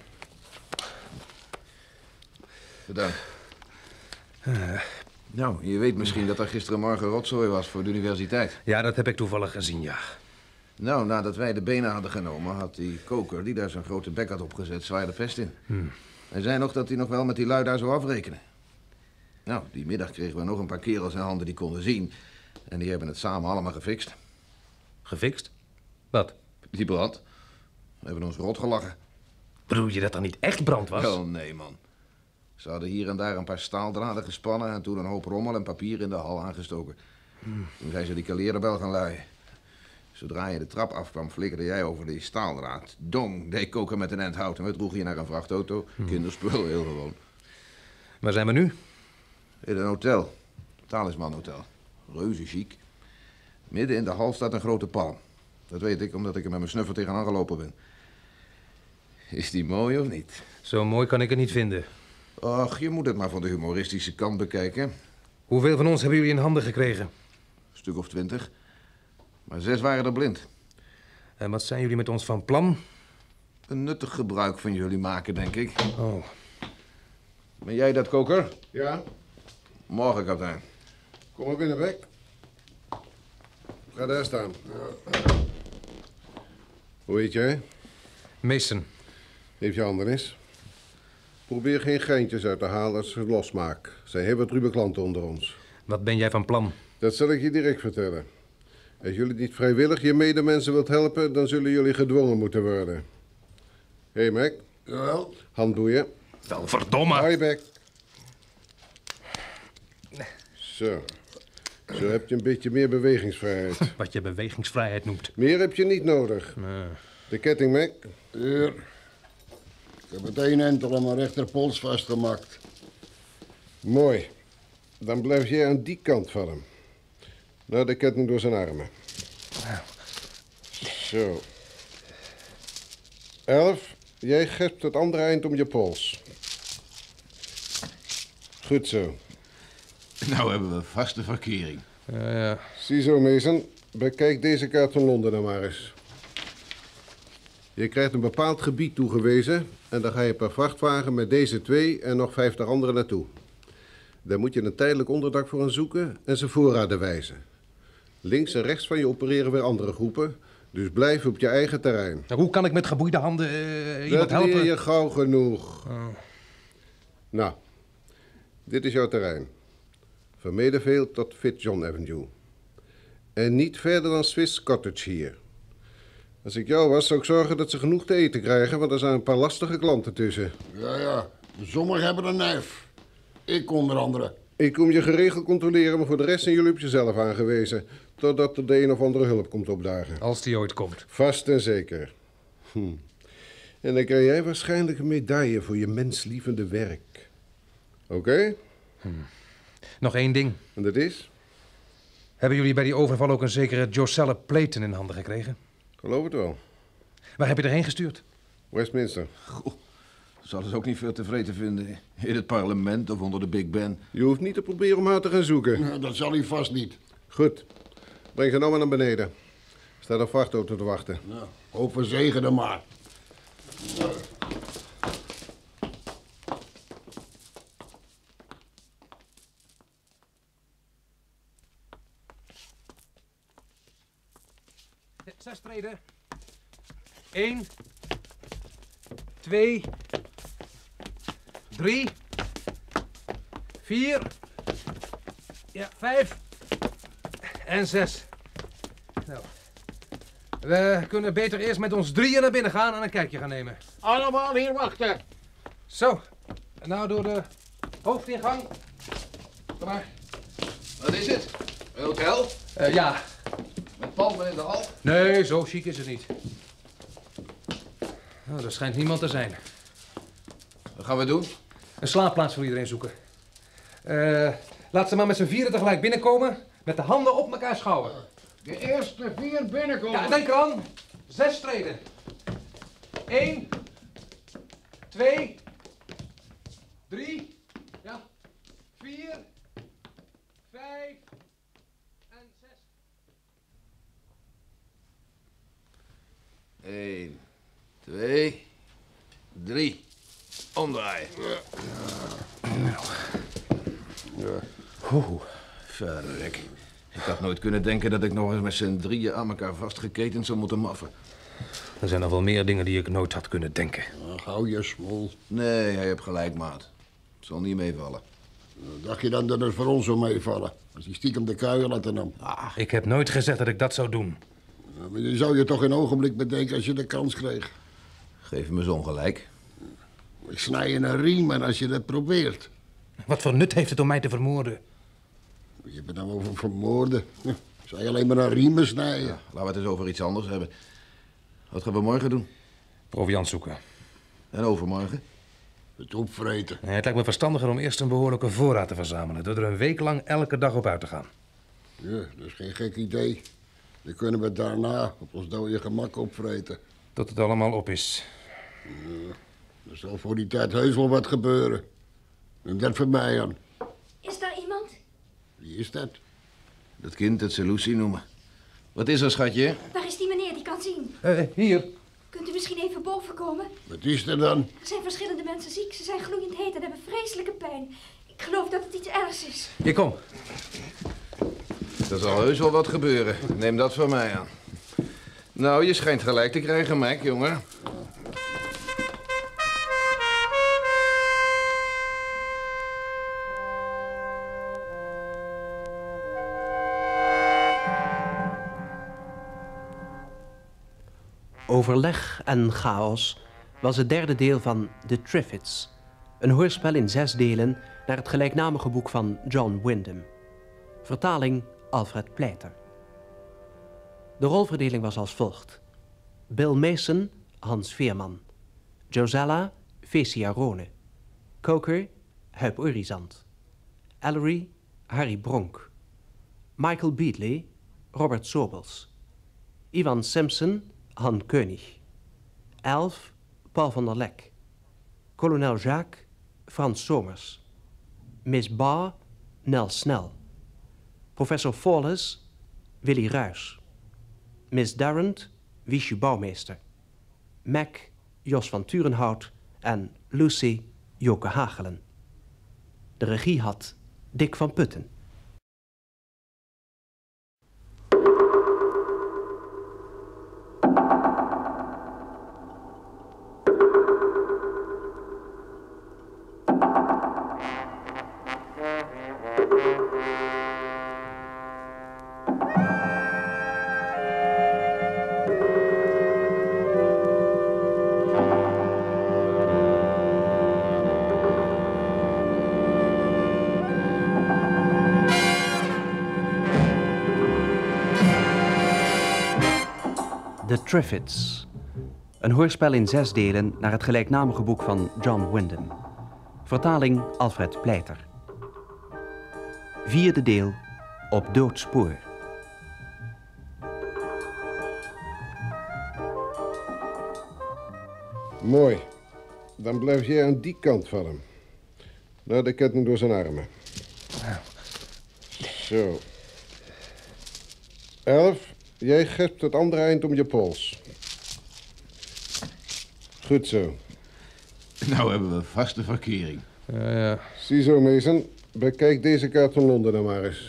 Bedankt. Uh. Nou, je weet misschien dat er gisterenmorgen rotzooi was voor de universiteit. Ja, dat heb ik toevallig gezien, ja. Nou, nadat wij de benen hadden genomen, had die koker die daar zijn grote bek had opgezet zwaar de pest in. Hmm. Hij zei nog dat hij nog wel met die lui daar zou afrekenen. Nou, die middag kregen we nog een paar kerels in handen die konden zien. En die hebben het samen allemaal gefixt. Gefixt? Wat? Die brand. We hebben ons rot gelachen. Bedoel je dat er niet echt brand was? Wel, nee, man. Ze hadden hier en daar een paar staaldraden gespannen en toen een hoop rommel en papier in de hal aangestoken. Hmm. Toen zijn ze die kalerenbel gaan luien. Zodra je de trap afkwam, flikkerde jij over die staaldraad. Dong, deed koken met een end hout en we droegen je naar een vrachtauto. Hmm. Kinderspul, heel gewoon. Waar zijn we nu? In een hotel. Talisman Hotel. Reuze chic. Midden in de hal staat een grote palm. Dat weet ik omdat ik er met mijn snuffer tegenaan gelopen ben. Is die mooi of niet? Zo mooi kan ik het niet vinden. Och, je moet het maar van de humoristische kant bekijken. Hoeveel van ons hebben jullie in handen gekregen? Een stuk of twintig. Maar zes waren er blind. En wat zijn jullie met ons van plan? Een nuttig gebruik van jullie maken, denk ik. Oh. Ben jij dat, koker? Ja. Morgen, kapitein. Kom maar binnen, Beck. Ga daar staan. Ja. Hoe heet jij? Mason. Heeft je handen eens? Probeer geen geintjes uit te halen als ze losmaak. Zij hebben ruwe klanten onder ons. Wat ben jij van plan? Dat zal ik je direct vertellen. Als jullie niet vrijwillig je medemensen wilt helpen, dan zullen jullie gedwongen moeten worden. Hé, hey, Mac. Jawel. Handboeien. Wel, verdomme. Hoi, Beck. Zo. Zo heb je een beetje meer bewegingsvrijheid. Wat je bewegingsvrijheid noemt. Meer heb je niet nodig. Nee. De ketting, Mac. Hier. Ik heb het een entel aan mijn rechterpols vastgemaakt. Mooi. Dan blijf jij aan die kant van hem. Nou, de ketting door zijn armen. Zo. Elf, jij geeft het andere eind om je pols. Goed zo. Nou hebben we vaste verkering. Ja, ja. Ziezo, Mason. Bekijk deze kaart van Londen dan maar eens. Je krijgt een bepaald gebied toegewezen en dan ga je per vrachtwagen met deze twee en nog vijftig anderen naartoe. Daar moet je een tijdelijk onderdak voor gaan zoeken en ze voorraden wijzen. Links en rechts van je opereren weer andere groepen, dus blijf op je eigen terrein. Nou, hoe kan ik met geboeide handen uh, iemand Dat helpen? leer je gauw genoeg. Oh. Nou, dit is jouw terrein. Van Meadowvale tot Fitzjohn Avenue. En niet verder dan Swiss Cottage hier. Als ik jou was, zou ik zorgen dat ze genoeg te eten krijgen, want er zijn een paar lastige klanten tussen. Ja, ja. Sommigen hebben een neef. Ik onder andere. Ik kom je geregeld controleren, maar voor de rest zijn jullie op jezelf aangewezen. Totdat er de een of andere hulp komt opdagen. Als die ooit komt. Vast en zeker. Hm. En dan krijg jij waarschijnlijk een medaille voor je menslievende werk. Oké? Okay? Hm. Nog één ding. En dat is? Hebben jullie bij die overval ook een zekere Josella Playton in handen gekregen? Geloof het wel. Waar heb je erheen gestuurd? Westminster. Goh, zouden ze ook niet veel tevreden vinden in het parlement of onder de Big Ben. Je hoeft niet te proberen om haar te gaan zoeken. Nou, dat zal hij vast niet. Goed. Breng ze nou maar naar beneden. Staat een vrachtauto te wachten. Nou, hoop voor zegen dan maar. Zes treden. Eén. Twee. Drie. Vier. Ja, vijf. En zes. Nou. We kunnen beter eerst met ons drieën naar binnen gaan en een kijkje gaan nemen. Allemaal hier wachten. Zo. En nou door de hoofdingang. Kom maar. Wat is het? Een hotel? Uh, ja. Met palmen in de hal? Nee, zo chic is het niet. Nou, er schijnt niemand te zijn. Wat gaan we doen? Een slaapplaats voor iedereen zoeken. Uh, laat ze maar met z'n vieren tegelijk binnenkomen. Met de handen op elkaar schouwen. De eerste vier binnenkomen. Ja, denk eraan. Zes treden. Eén. Twee. Drie. Ja. Vier. Vijf. En zes. Eén. Twee. Drie. Omdraaien. Nou. Ja. Oeh, verrek. Ik had nooit kunnen denken dat ik nog eens met z'n drieën aan elkaar vastgeketend zou moeten maffen. Er zijn nog wel meer dingen die ik nooit had kunnen denken. Ach, hou je smol. Nee, hij heeft gelijk, maat. Het zal niet meevallen. Dacht je dan dat het voor ons zou meevallen? Als die stiekem de kuier laten nam. Ah, ik heb nooit gezegd dat ik dat zou doen. Ja, maar je zou je toch een ogenblik bedenken als je de kans kreeg. Geef me zo'n gelijk. Ik snij je een riem en als je dat probeert. Wat voor nut heeft het om mij te vermoorden? Je bent dan over vermoorden. Ja, zou je alleen maar een riemen snijden? Ja, laten we het eens over iets anders hebben. Wat gaan we morgen doen? Proviant zoeken. En overmorgen? Het opvreten. Nee, het lijkt me verstandiger om eerst een behoorlijke voorraad te verzamelen. Door er een week lang elke dag op uit te gaan. Ja, dat is geen gek idee. Dan kunnen we daarna op ons dode gemak opvreten. Tot het allemaal op is. Ja, er zal voor die tijd heus wel wat gebeuren. En dat voor mij aan. Is daar iemand? Wie is dat? Dat kind dat ze Lucy noemen. Wat is er, schatje? Waar is die meneer die kan zien? Uh, hier. Kunt u misschien even boven komen? Wat is er dan? Er zijn verschillende mensen ziek. Ze zijn gloeiend heet en hebben vreselijke pijn. Ik geloof dat het iets ergs is. Hier, kom. Er zal heus wel wat gebeuren. Neem dat van mij aan. Nou, je schijnt gelijk te krijgen, Mike, jongen. Overleg en chaos was het derde deel van The Triffids, een hoorspel in zes delen naar het gelijknamige boek van John Wyndham. Vertaling Alfred Pleiter. De rolverdeling was als volgt. Bill Mason, Hans Veerman. Josella, Fecia Rone. Coker, Huip Orizant. Ellery, Harry Bronk. Michael Beatley, Robert Sobels. Ivan Simpson, Han König. Elf, Paul van der Lek. Kolonel Jacques, Frans Somers. Miss Barr, Nel Snell. Professor Fawless, Willy Ruys. Miss Darrant, Wiesje Bouwmeester. Mac, Jos van Turenhout en Lucy, Joke Hagelen. De regie had Dick van Putten. The Triffids, een hoorspel in zes delen naar het gelijknamige boek van John Wyndham. Vertaling Alfred Pleiter. Vierde deel, Op doodspoor. Mooi. Dan blijf jij aan die kant van hem. Nou, de ketting door zijn armen. Zo. Elf, jij geeft het andere eind om je pols. Goed zo. Nou hebben we vaste verkering. Ja, ja. Ziezo, Mason. Bekijk deze kaart van Londen dan maar eens.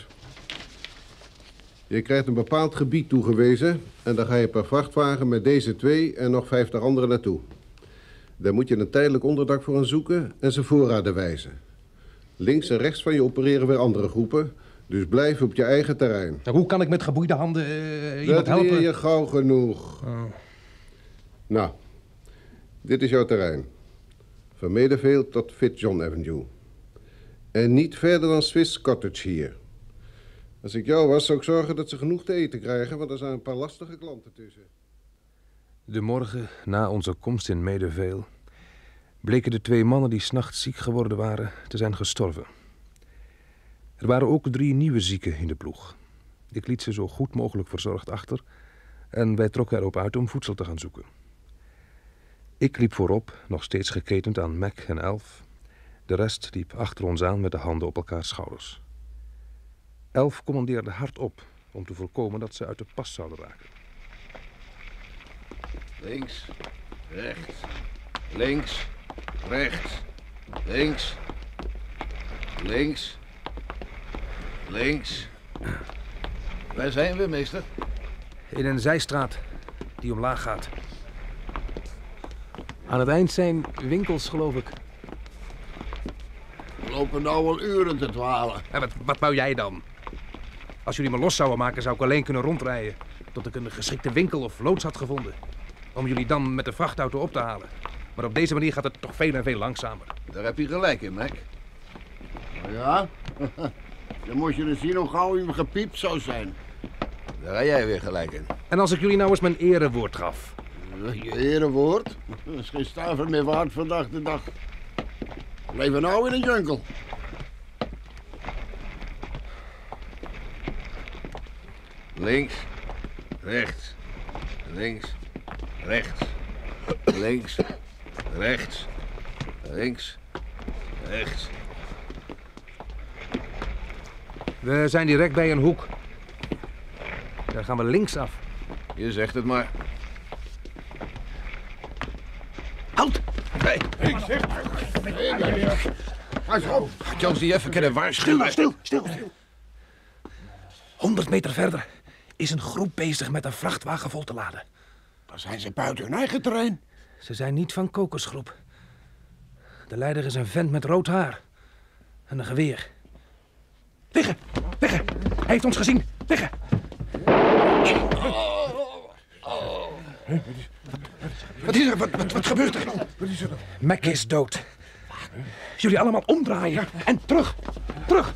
Je krijgt een bepaald gebied toegewezen en dan ga je per vrachtwagen met deze twee en nog vijftig anderen naartoe. Daar moet je een tijdelijk onderdak voor hen zoeken en ze voorraden wijzen. Links en rechts van je opereren weer andere groepen, dus blijf op je eigen terrein. Nou, hoe kan ik met geboeide handen uh, iemand Dat helpen? leer je gauw genoeg. Oh. Nou, dit is jouw terrein. Van Meadowvale tot Fitzjohn Avenue. En niet verder dan Swiss Cottage hier. Als ik jou was, zou ik zorgen dat ze genoeg te eten krijgen, want er zijn een paar lastige klanten tussen. De morgen na onze komst in Meadowvale bleken de twee mannen die 's nachts ziek geworden waren te zijn gestorven. Er waren ook drie nieuwe zieken in de ploeg. Ik liet ze zo goed mogelijk verzorgd achter en wij trokken erop uit om voedsel te gaan zoeken. Ik liep voorop, nog steeds geketend aan Mac en Elf. De rest liep achter ons aan met de handen op elkaars schouders. Elf commandeerde hardop om te voorkomen dat ze uit de pas zouden raken. Links, rechts, links, rechts, links, links, links. Waar zijn we, meester? In een zijstraat die omlaag gaat. Aan het eind zijn winkels, geloof ik. We lopen nou al uren te dwalen. En wat, wat wou jij dan? Als jullie me los zouden maken, zou ik alleen kunnen rondrijden. Tot ik een geschikte winkel of loods had gevonden. Om jullie dan met de vrachtauto op te halen. Maar op deze manier gaat het toch veel en veel langzamer. Daar heb je gelijk in, Mac. Ja? Dan moet je eens zien hoe gauw u gepiept zou zijn. Daar heb jij weer gelijk in. En als ik jullie nou eens mijn erewoord gaf? Je erewoord? Dat is geen stuiver meer waard vandaag de dag. We leven nou in een jungle. Links, rechts, links, rechts, links, rechts, links, rechts. We zijn direct bij een hoek. Daar gaan we links af. Je zegt het maar. Houd! Hey, ik zeg... Pas op! Had je ons niet even kunnen waarschuwen? Stil, stil, stil. Honderd meter verder is een groep bezig met een vrachtwagen vol te laden. Dan zijn ze buiten hun eigen terrein. Ze zijn niet van Kokosgroep. De leider is een vent met rood haar. En een geweer. Liggen! Liggen! Hij heeft ons gezien! Liggen! Wat is er? Wat, wat, wat gebeurt er? Mac is dood. Jullie allemaal omdraaien. En terug! Terug!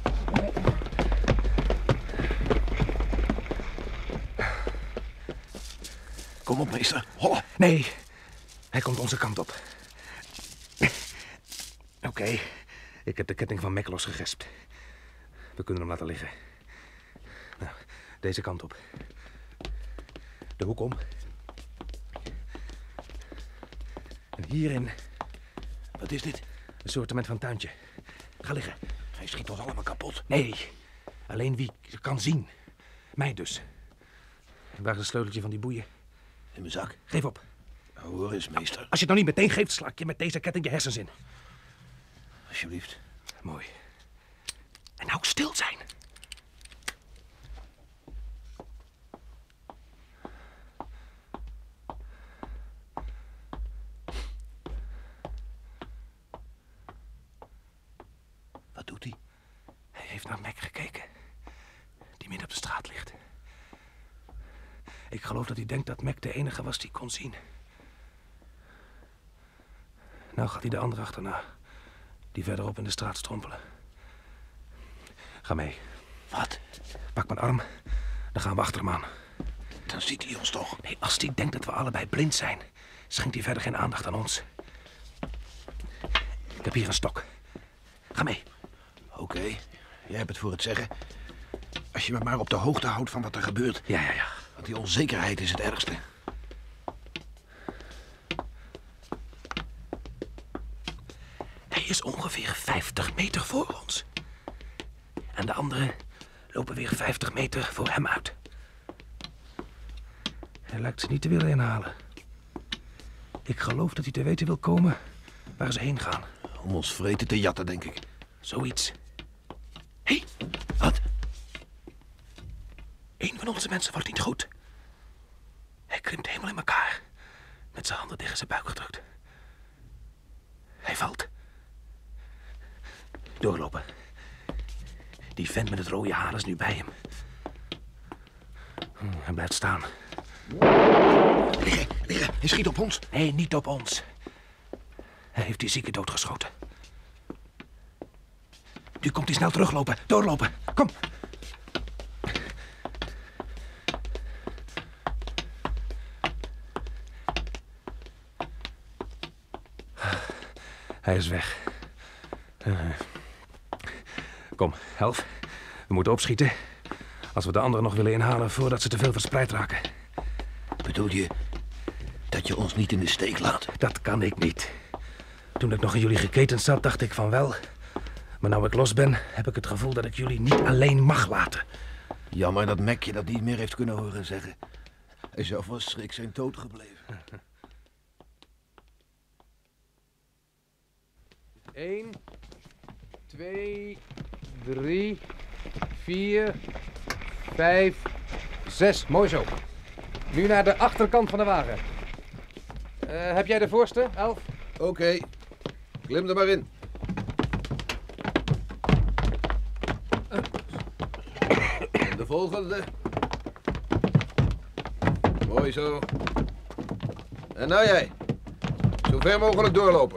Kom op, meester. Holla. Nee, hij komt onze kant op. Oké, okay. Ik heb de ketting van Mac losgegespt. We kunnen hem laten liggen. Nou, deze kant op. De hoek om. En hierin... Wat is dit? Een soortement van tuintje. Ga liggen. Hij schiet ons allemaal kapot. Nee, alleen wie kan zien. Mij dus. Waar is het sleuteltje van die boeien? In mijn zak. Geef op. Hoor eens, meester. Als je het nou niet meteen geeft, sla ik je met deze ketting je hersens in. Alsjeblieft. Mooi. En nou stil zijn. Wat doet hij? Hij heeft naar Mac gekeken. Die midden op de straat ligt. Ik geloof dat hij denkt dat Mac de enige was die kon zien. Nou gaat hij de andere achterna. Die verderop in de straat strompelen. Ga mee. Wat? Pak mijn arm. Dan gaan we achter hem aan. Dan ziet hij ons toch? Nee, als hij denkt dat we allebei blind zijn, schenkt hij verder geen aandacht aan ons. Ik heb hier een stok. Ga mee. Oké, okay. Jij hebt het voor het zeggen. Als je me maar op de hoogte houdt van wat er gebeurt. Ja, ja, ja. Want die onzekerheid is het ergste. Hij is ongeveer vijftig meter voor ons. En de anderen lopen weer vijftig meter voor hem uit. Hij lijkt ze niet te willen inhalen. Ik geloof dat hij te weten wil komen waar ze heen gaan. Om ons vreten te jatten, denk ik. Zoiets. Hé, hey, wat? Eén van onze mensen wordt niet goed. Hij krimpt helemaal in elkaar. Met zijn handen tegen zijn buik gedrukt. Hij valt. Doorlopen. Die vent met het rode haar is nu bij hem. Hij blijft staan. Liggen, liggen. Hij schiet op ons. Nee, niet op ons. Hij heeft die zieke doodgeschoten. Nu komt hij snel teruglopen. Doorlopen. Kom. Hij is weg. Uh, kom, Elf. We moeten opschieten. Als we de anderen nog willen inhalen voordat ze te veel verspreid raken. Bedoel je dat je ons niet in de steek laat? Dat kan ik niet. Toen ik nog in jullie geketend zat, dacht ik van wel. Maar nou ik los ben, heb ik het gevoel dat ik jullie niet alleen mag laten. Jammer dat Mac je dat niet meer heeft kunnen horen zeggen. Hij zou van schrik zijn dood gebleven. Eén, twee, drie, vier, vijf, zes. Mooi zo. Nu naar de achterkant van de wagen. Uh, heb jij de voorste, Elf? Oké. Okay. Klim er maar in. En de volgende. Mooi zo. En nou jij. Zo ver mogelijk doorlopen.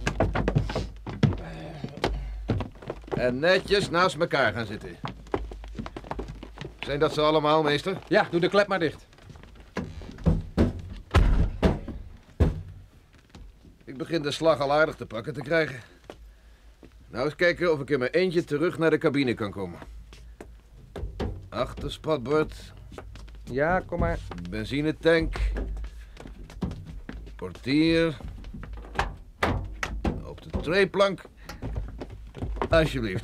En netjes naast elkaar gaan zitten. Zijn dat ze allemaal, meester? Ja, doe de klep maar dicht. Ik begin de slag al aardig te pakken te krijgen. Nou eens kijken of ik in mijn eentje terug naar de cabine kan komen. Achterspatbord. Ja, kom maar. Benzinetank. Portier. Op de treeplank. Alsjeblieft.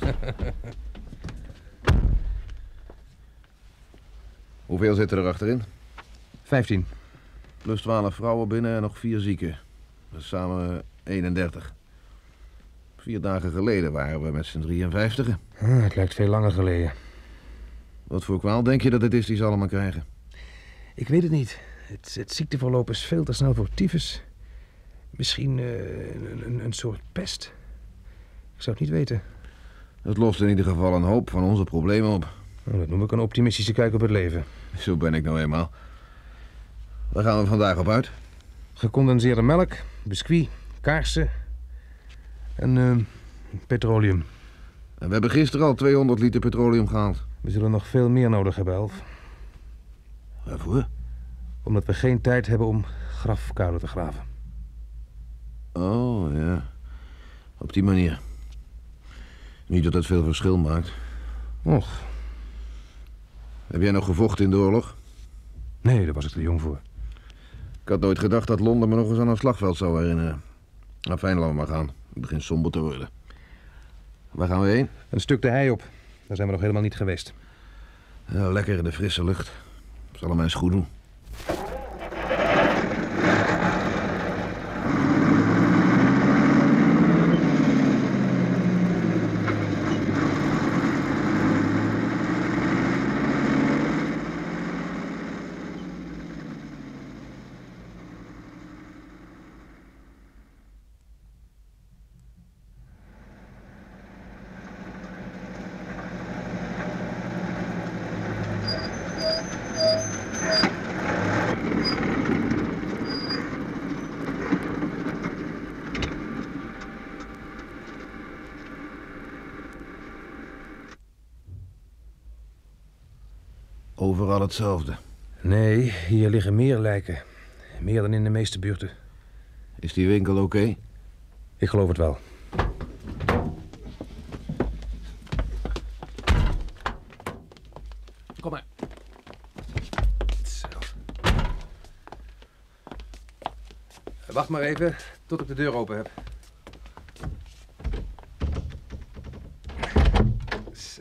Hoeveel zitten er achterin? Vijftien. Plus twaalf vrouwen binnen en nog vier zieken. Dat is samen eenendertig. Vier dagen geleden waren we met z'n drieënvijftigen. Ah, het lijkt veel langer geleden. Wat voor kwaal denk je dat het is die ze allemaal krijgen? Ik weet het niet. Het, het ziekteverloop is veel te snel voor tyfus. Misschien uh, een, een, een soort pest. Ik zou het niet weten. Het lost in ieder geval een hoop van onze problemen op. Nou, dat noem ik een optimistische kijk op het leven. Zo ben ik nou eenmaal. Waar gaan we vandaag op uit? Gecondenseerde melk, biscuit, kaarsen en uh, petroleum. En we hebben gisteren al tweehonderd liter petroleum gehaald. We zullen nog veel meer nodig hebben, Elf. Waarvoor? Omdat we geen tijd hebben om grafkuilen te graven. Oh, ja. Op die manier. Niet dat het veel verschil maakt. Och. Heb jij nog gevochten in de oorlog? Nee, daar was ik te jong voor. Ik had nooit gedacht dat Londen me nog eens aan een slagveld zou herinneren. Nou, fijn, laten we maar gaan. Het begint somber te worden. Waar gaan we heen? Een stuk de hei op. Daar zijn we nog helemaal niet geweest. Ja, lekker in de frisse lucht. Zal hem mij eens goed doen. Overal hetzelfde. Nee, hier liggen meer lijken. Meer dan in de meeste buurten. Is die winkel oké? Okay? Ik geloof het wel. Kom maar. Zo. Wacht maar even tot ik de deur open heb. Zo.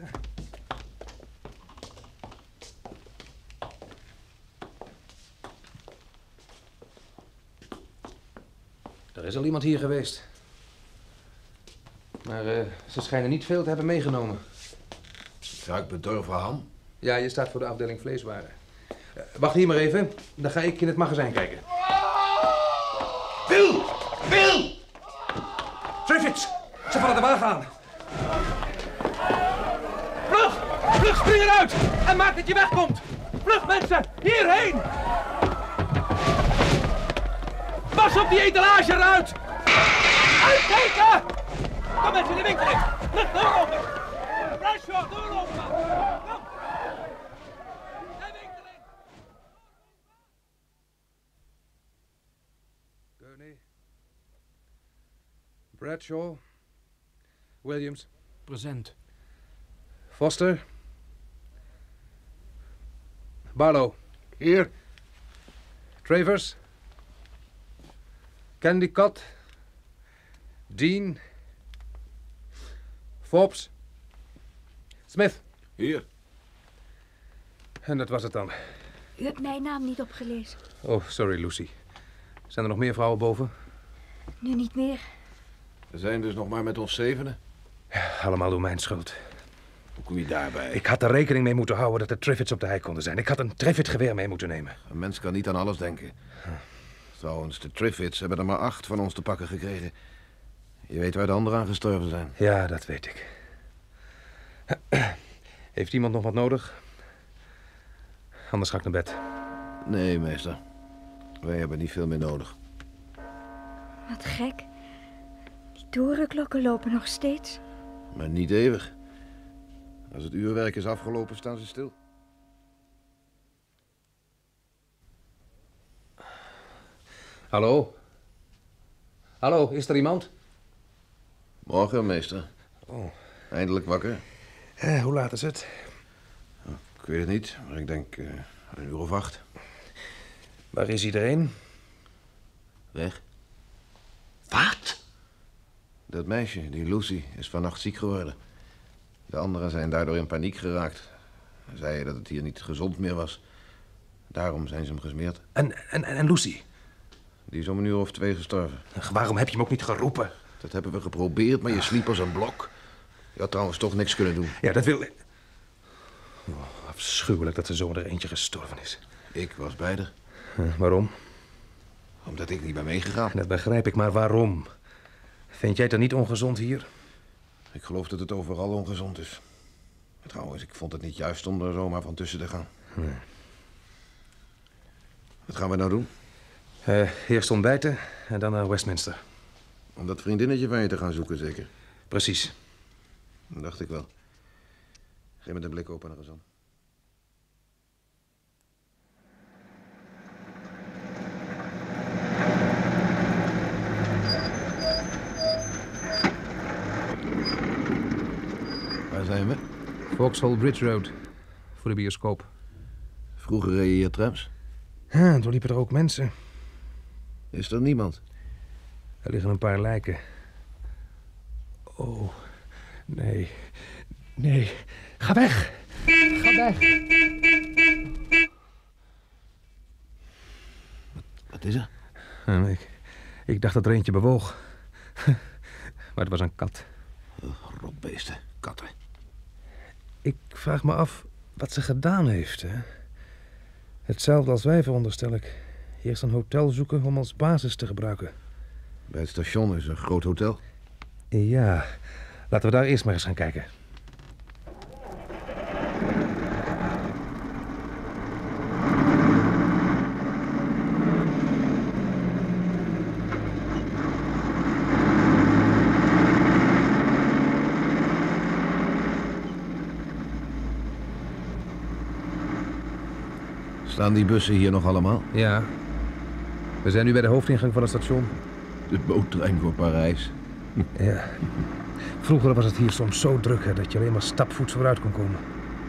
Er is al iemand hier geweest. Maar uh, ze schijnen niet veel te hebben meegenomen. Ruikt bedorven ham? Ja, je staat voor de afdeling vleeswaren. Uh, wacht hier maar even, dan ga ik in het magazijn kijken. Bill! Bill! Triffids! Ze vallen de wagen aan. Vlug! Vlug, spring eruit! En maak dat je wegkomt! Vlug, mensen! Hierheen! Pas op die etalage eruit! Uitkijken! Kom mensen in de winkel in! Vlug, doorlopen! Bradshaw, doorlopen! Kom! De winkel in! Gurney. Bradshaw. Williams. Present. Foster. Barlow. Hier. Travers. Candicott. Dean. Forbes. Smith. Hier. En dat was het dan. U hebt mijn naam niet opgelezen. Oh, sorry, Lucy. Zijn er nog meer vrouwen boven? Nu niet meer. We zijn dus nog maar met ons zevenen. Ja, allemaal door mijn schuld. Hoe kom je daarbij? Ik had er rekening mee moeten houden dat de Triffids op de hei konden zijn. Ik had een Triffids-geweer mee moeten nemen. Een mens kan niet aan alles denken. Trouwens, de Triffids hebben er maar acht van ons te pakken gekregen. Je weet waar de anderen aan gestorven zijn. Ja, dat weet ik. Heeft iemand nog wat nodig? Anders ga ik naar bed. Nee, meester. Wij hebben niet veel meer nodig. Wat gek. Die torenklokken lopen nog steeds. Maar niet eeuwig. Als het uurwerk is afgelopen, staan ze stil. Hallo? Hallo, is er iemand? Morgen, meester. Oh. Eindelijk wakker. Eh, hoe laat is het? Ik weet het niet, maar ik denk uh, een uur of acht. Waar is iedereen? Weg. Wat? Dat meisje, die Lucy, is vannacht ziek geworden. De anderen zijn daardoor in paniek geraakt. Ze zeiden dat het hier niet gezond meer was. Daarom zijn ze hem gesmeerd. En, en, en Lucy? Die is om een uur of twee gestorven. Ach, waarom heb je hem ook niet geroepen? Dat hebben we geprobeerd, maar je sliep als een blok. Je had trouwens toch niks kunnen doen. Ja, dat wil... Oh, afschuwelijk dat er zo er eentje gestorven is. Ik was bij haar. Uh, waarom? Omdat ik niet ben meegegaan. Dat begrijp ik, maar waarom? Vind jij het er niet ongezond hier? Ik geloof dat het overal ongezond is. Trouwens, ik vond het niet juist om er zomaar van tussen te gaan. Nee. Wat gaan we nou doen? Uh, eerst ontbijten en dan naar Westminster. Om dat vriendinnetje van je te gaan zoeken, zeker? Precies. Dat dacht ik wel. Geef me de blikopener eens aan. Waar zijn we? Vauxhall Bridge Road. Voor de bioscoop. Vroeger reed je hier trams? Ja, toen liepen er ook mensen. Is er niemand? Er liggen een paar lijken. Oh, nee. Nee. Ga weg. Ga weg. Wat, wat is er? Uh, ik, ik dacht dat er eentje bewoog. Maar het was een kat. Oh, rotbeesten, katten. Ik vraag me af wat ze gedaan heeft, hè? Hetzelfde als wij, veronderstel ik. Eerst een hotel zoeken om als basis te gebruiken. Bij het station is een groot hotel. Ja, laten we daar eerst maar eens gaan kijken. Staan die bussen hier nog allemaal? Ja. We zijn nu bij de hoofdingang van het station. De boottrein voor Parijs. Ja. Vroeger was het hier soms zo druk hè, dat je alleen maar stapvoets vooruit kon komen.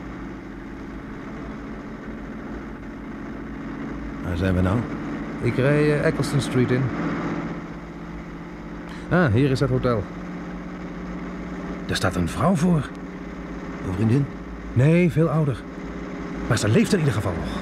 Waar zijn we nou? Ik rij uh, Eccleston Street in. Ah, hier is het hotel. Er staat een vrouw voor. Een vriendin? Nee, veel ouder. Maar ze leeft in ieder geval nog.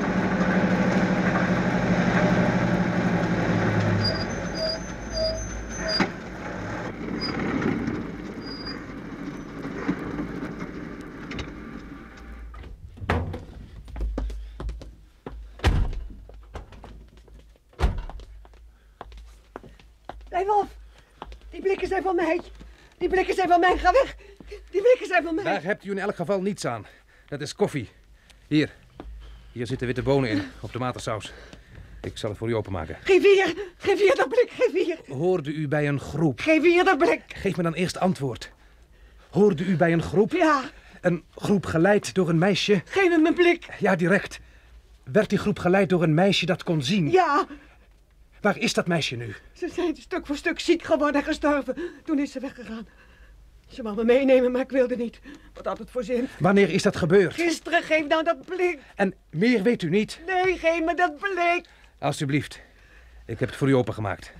Blijf af! Die blikken zijn van mij. Die blikken zijn van mij. Ga weg! Die blikken zijn van mij. Daar hebt u in elk geval niets aan. Dat is koffie. Hier. Hier zitten witte bonen in, op tomatensaus. Ik zal het voor u openmaken. Geef hier! Geef hier dat blik! Geef hier! Hoorde u bij een groep? Geef hier dat blik! Geef me dan eerst antwoord. Hoorde u bij een groep? Ja. Een groep geleid door een meisje? Geef hem een blik! Ja, direct. Werd die groep geleid door een meisje dat kon zien? Ja. Waar is dat meisje nu? Ze zijn stuk voor stuk ziek geworden en gestorven. Toen is ze weggegaan. Ze wou me meenemen, maar ik wilde niet. Wat had het voor zin? Wanneer is dat gebeurd? Gisteren, geef nou dat blik. En meer weet u niet? Nee, geef me dat blik. Alsjeblieft. Ik heb het voor u opengemaakt.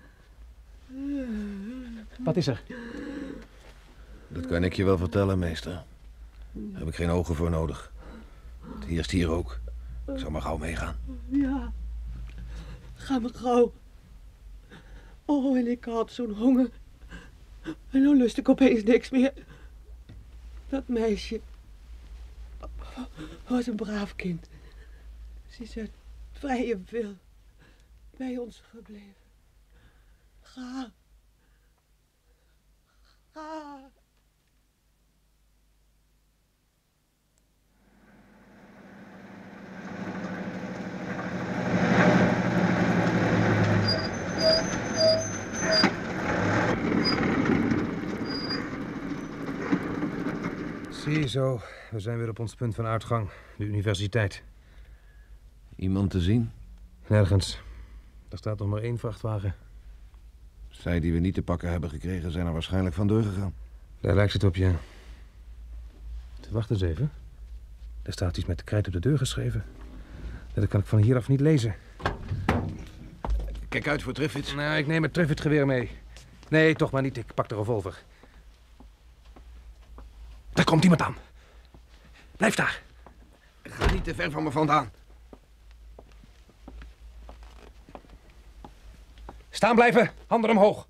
Wat is er? Dat kan ik je wel vertellen, meester. Daar heb ik geen ogen voor nodig. Het heerst hier ook. Ik zal maar gauw meegaan. Ja. Ga maar gauw. Oh, en ik had zo'n honger. En nu lust ik opeens niks meer. Dat meisje was een braaf kind. Ze is uit vrije wil bij ons gebleven. Ga. Ga. Ziezo, we zijn weer op ons punt van uitgang, de universiteit. Iemand te zien? Nergens. Er staat nog maar één vrachtwagen. Zij die we niet te pakken hebben gekregen zijn er waarschijnlijk vandoor gegaan. Daar lijkt het op, ja. Wacht eens even. Er staat iets met de krijt op de deur geschreven. Dat kan ik van hieraf niet lezen. Kijk uit voor Triffids. Nou, ik neem het Triffids-geweer mee. Nee, toch maar niet. Ik pak de revolver. Daar komt iemand aan. Blijf daar. Ga niet te ver van me vandaan. Staan blijven. Handen omhoog.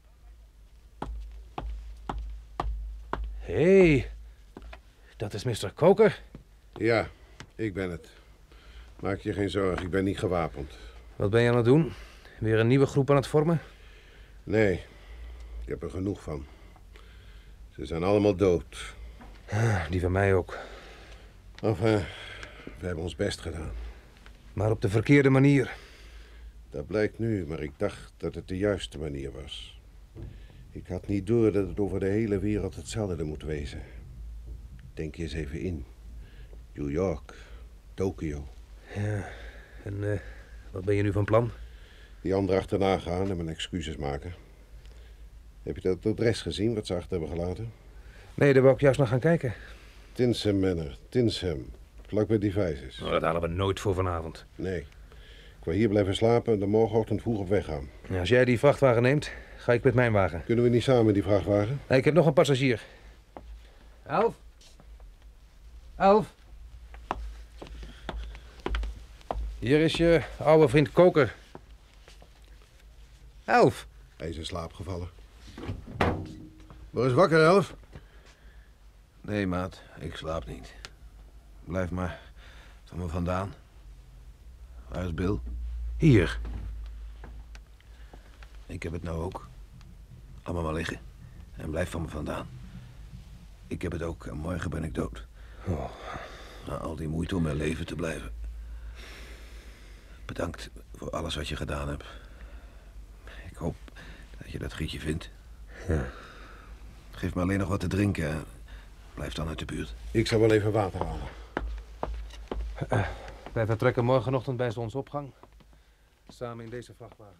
Hé. Hey, dat is mister Coker. Ja, ik ben het. Maak je geen zorgen, ik ben niet gewapend. Wat ben je aan het doen? Weer een nieuwe groep aan het vormen? Nee, ik heb er genoeg van. Ze zijn allemaal dood. Die van mij ook. Enfin, we hebben ons best gedaan. Maar op de verkeerde manier. Dat blijkt nu, maar ik dacht dat het de juiste manier was. Ik had niet door dat het over de hele wereld hetzelfde moet wezen. Denk je eens even in. New York, Tokio. Ja, en uh, wat ben je nu van plan? Die anderen achterna gaan en mijn excuses maken. Heb je dat adres gezien wat ze achter hebben gelaten? Nee, daar wou ik juist nog gaan kijken. Tinsum Manor, Tinsum. Vlak bij Devices. Oh, dat halen we nooit voor vanavond. Nee. Ik wil hier blijven slapen en dan morgenochtend vroeg op weg gaan. Ja, als jij die vrachtwagen neemt, ga ik met mijn wagen. Kunnen we niet samen in die vrachtwagen? Nee, ik heb nog een passagier. Elf? Elf? Hier is je oude vriend Coker. Elf? Hij is in slaap gevallen. Word eens wakker, Elf. Nee, maat. Ik slaap niet. Blijf maar van me vandaan. Waar is Bill? Hier. Ik heb het nou ook. Laat me maar liggen. En blijf van me vandaan. Ik heb het ook en morgen ben ik dood. Oh. Na al die moeite om in leven te blijven. Bedankt voor alles wat je gedaan hebt. Ik hoop dat je dat gietje vindt. Ja. Geef me alleen nog wat te drinken en blijf dan uit de buurt. Ik zal wel even water halen. Uh, wij vertrekken morgenochtend bij zonsopgang. Samen in deze vrachtwagen.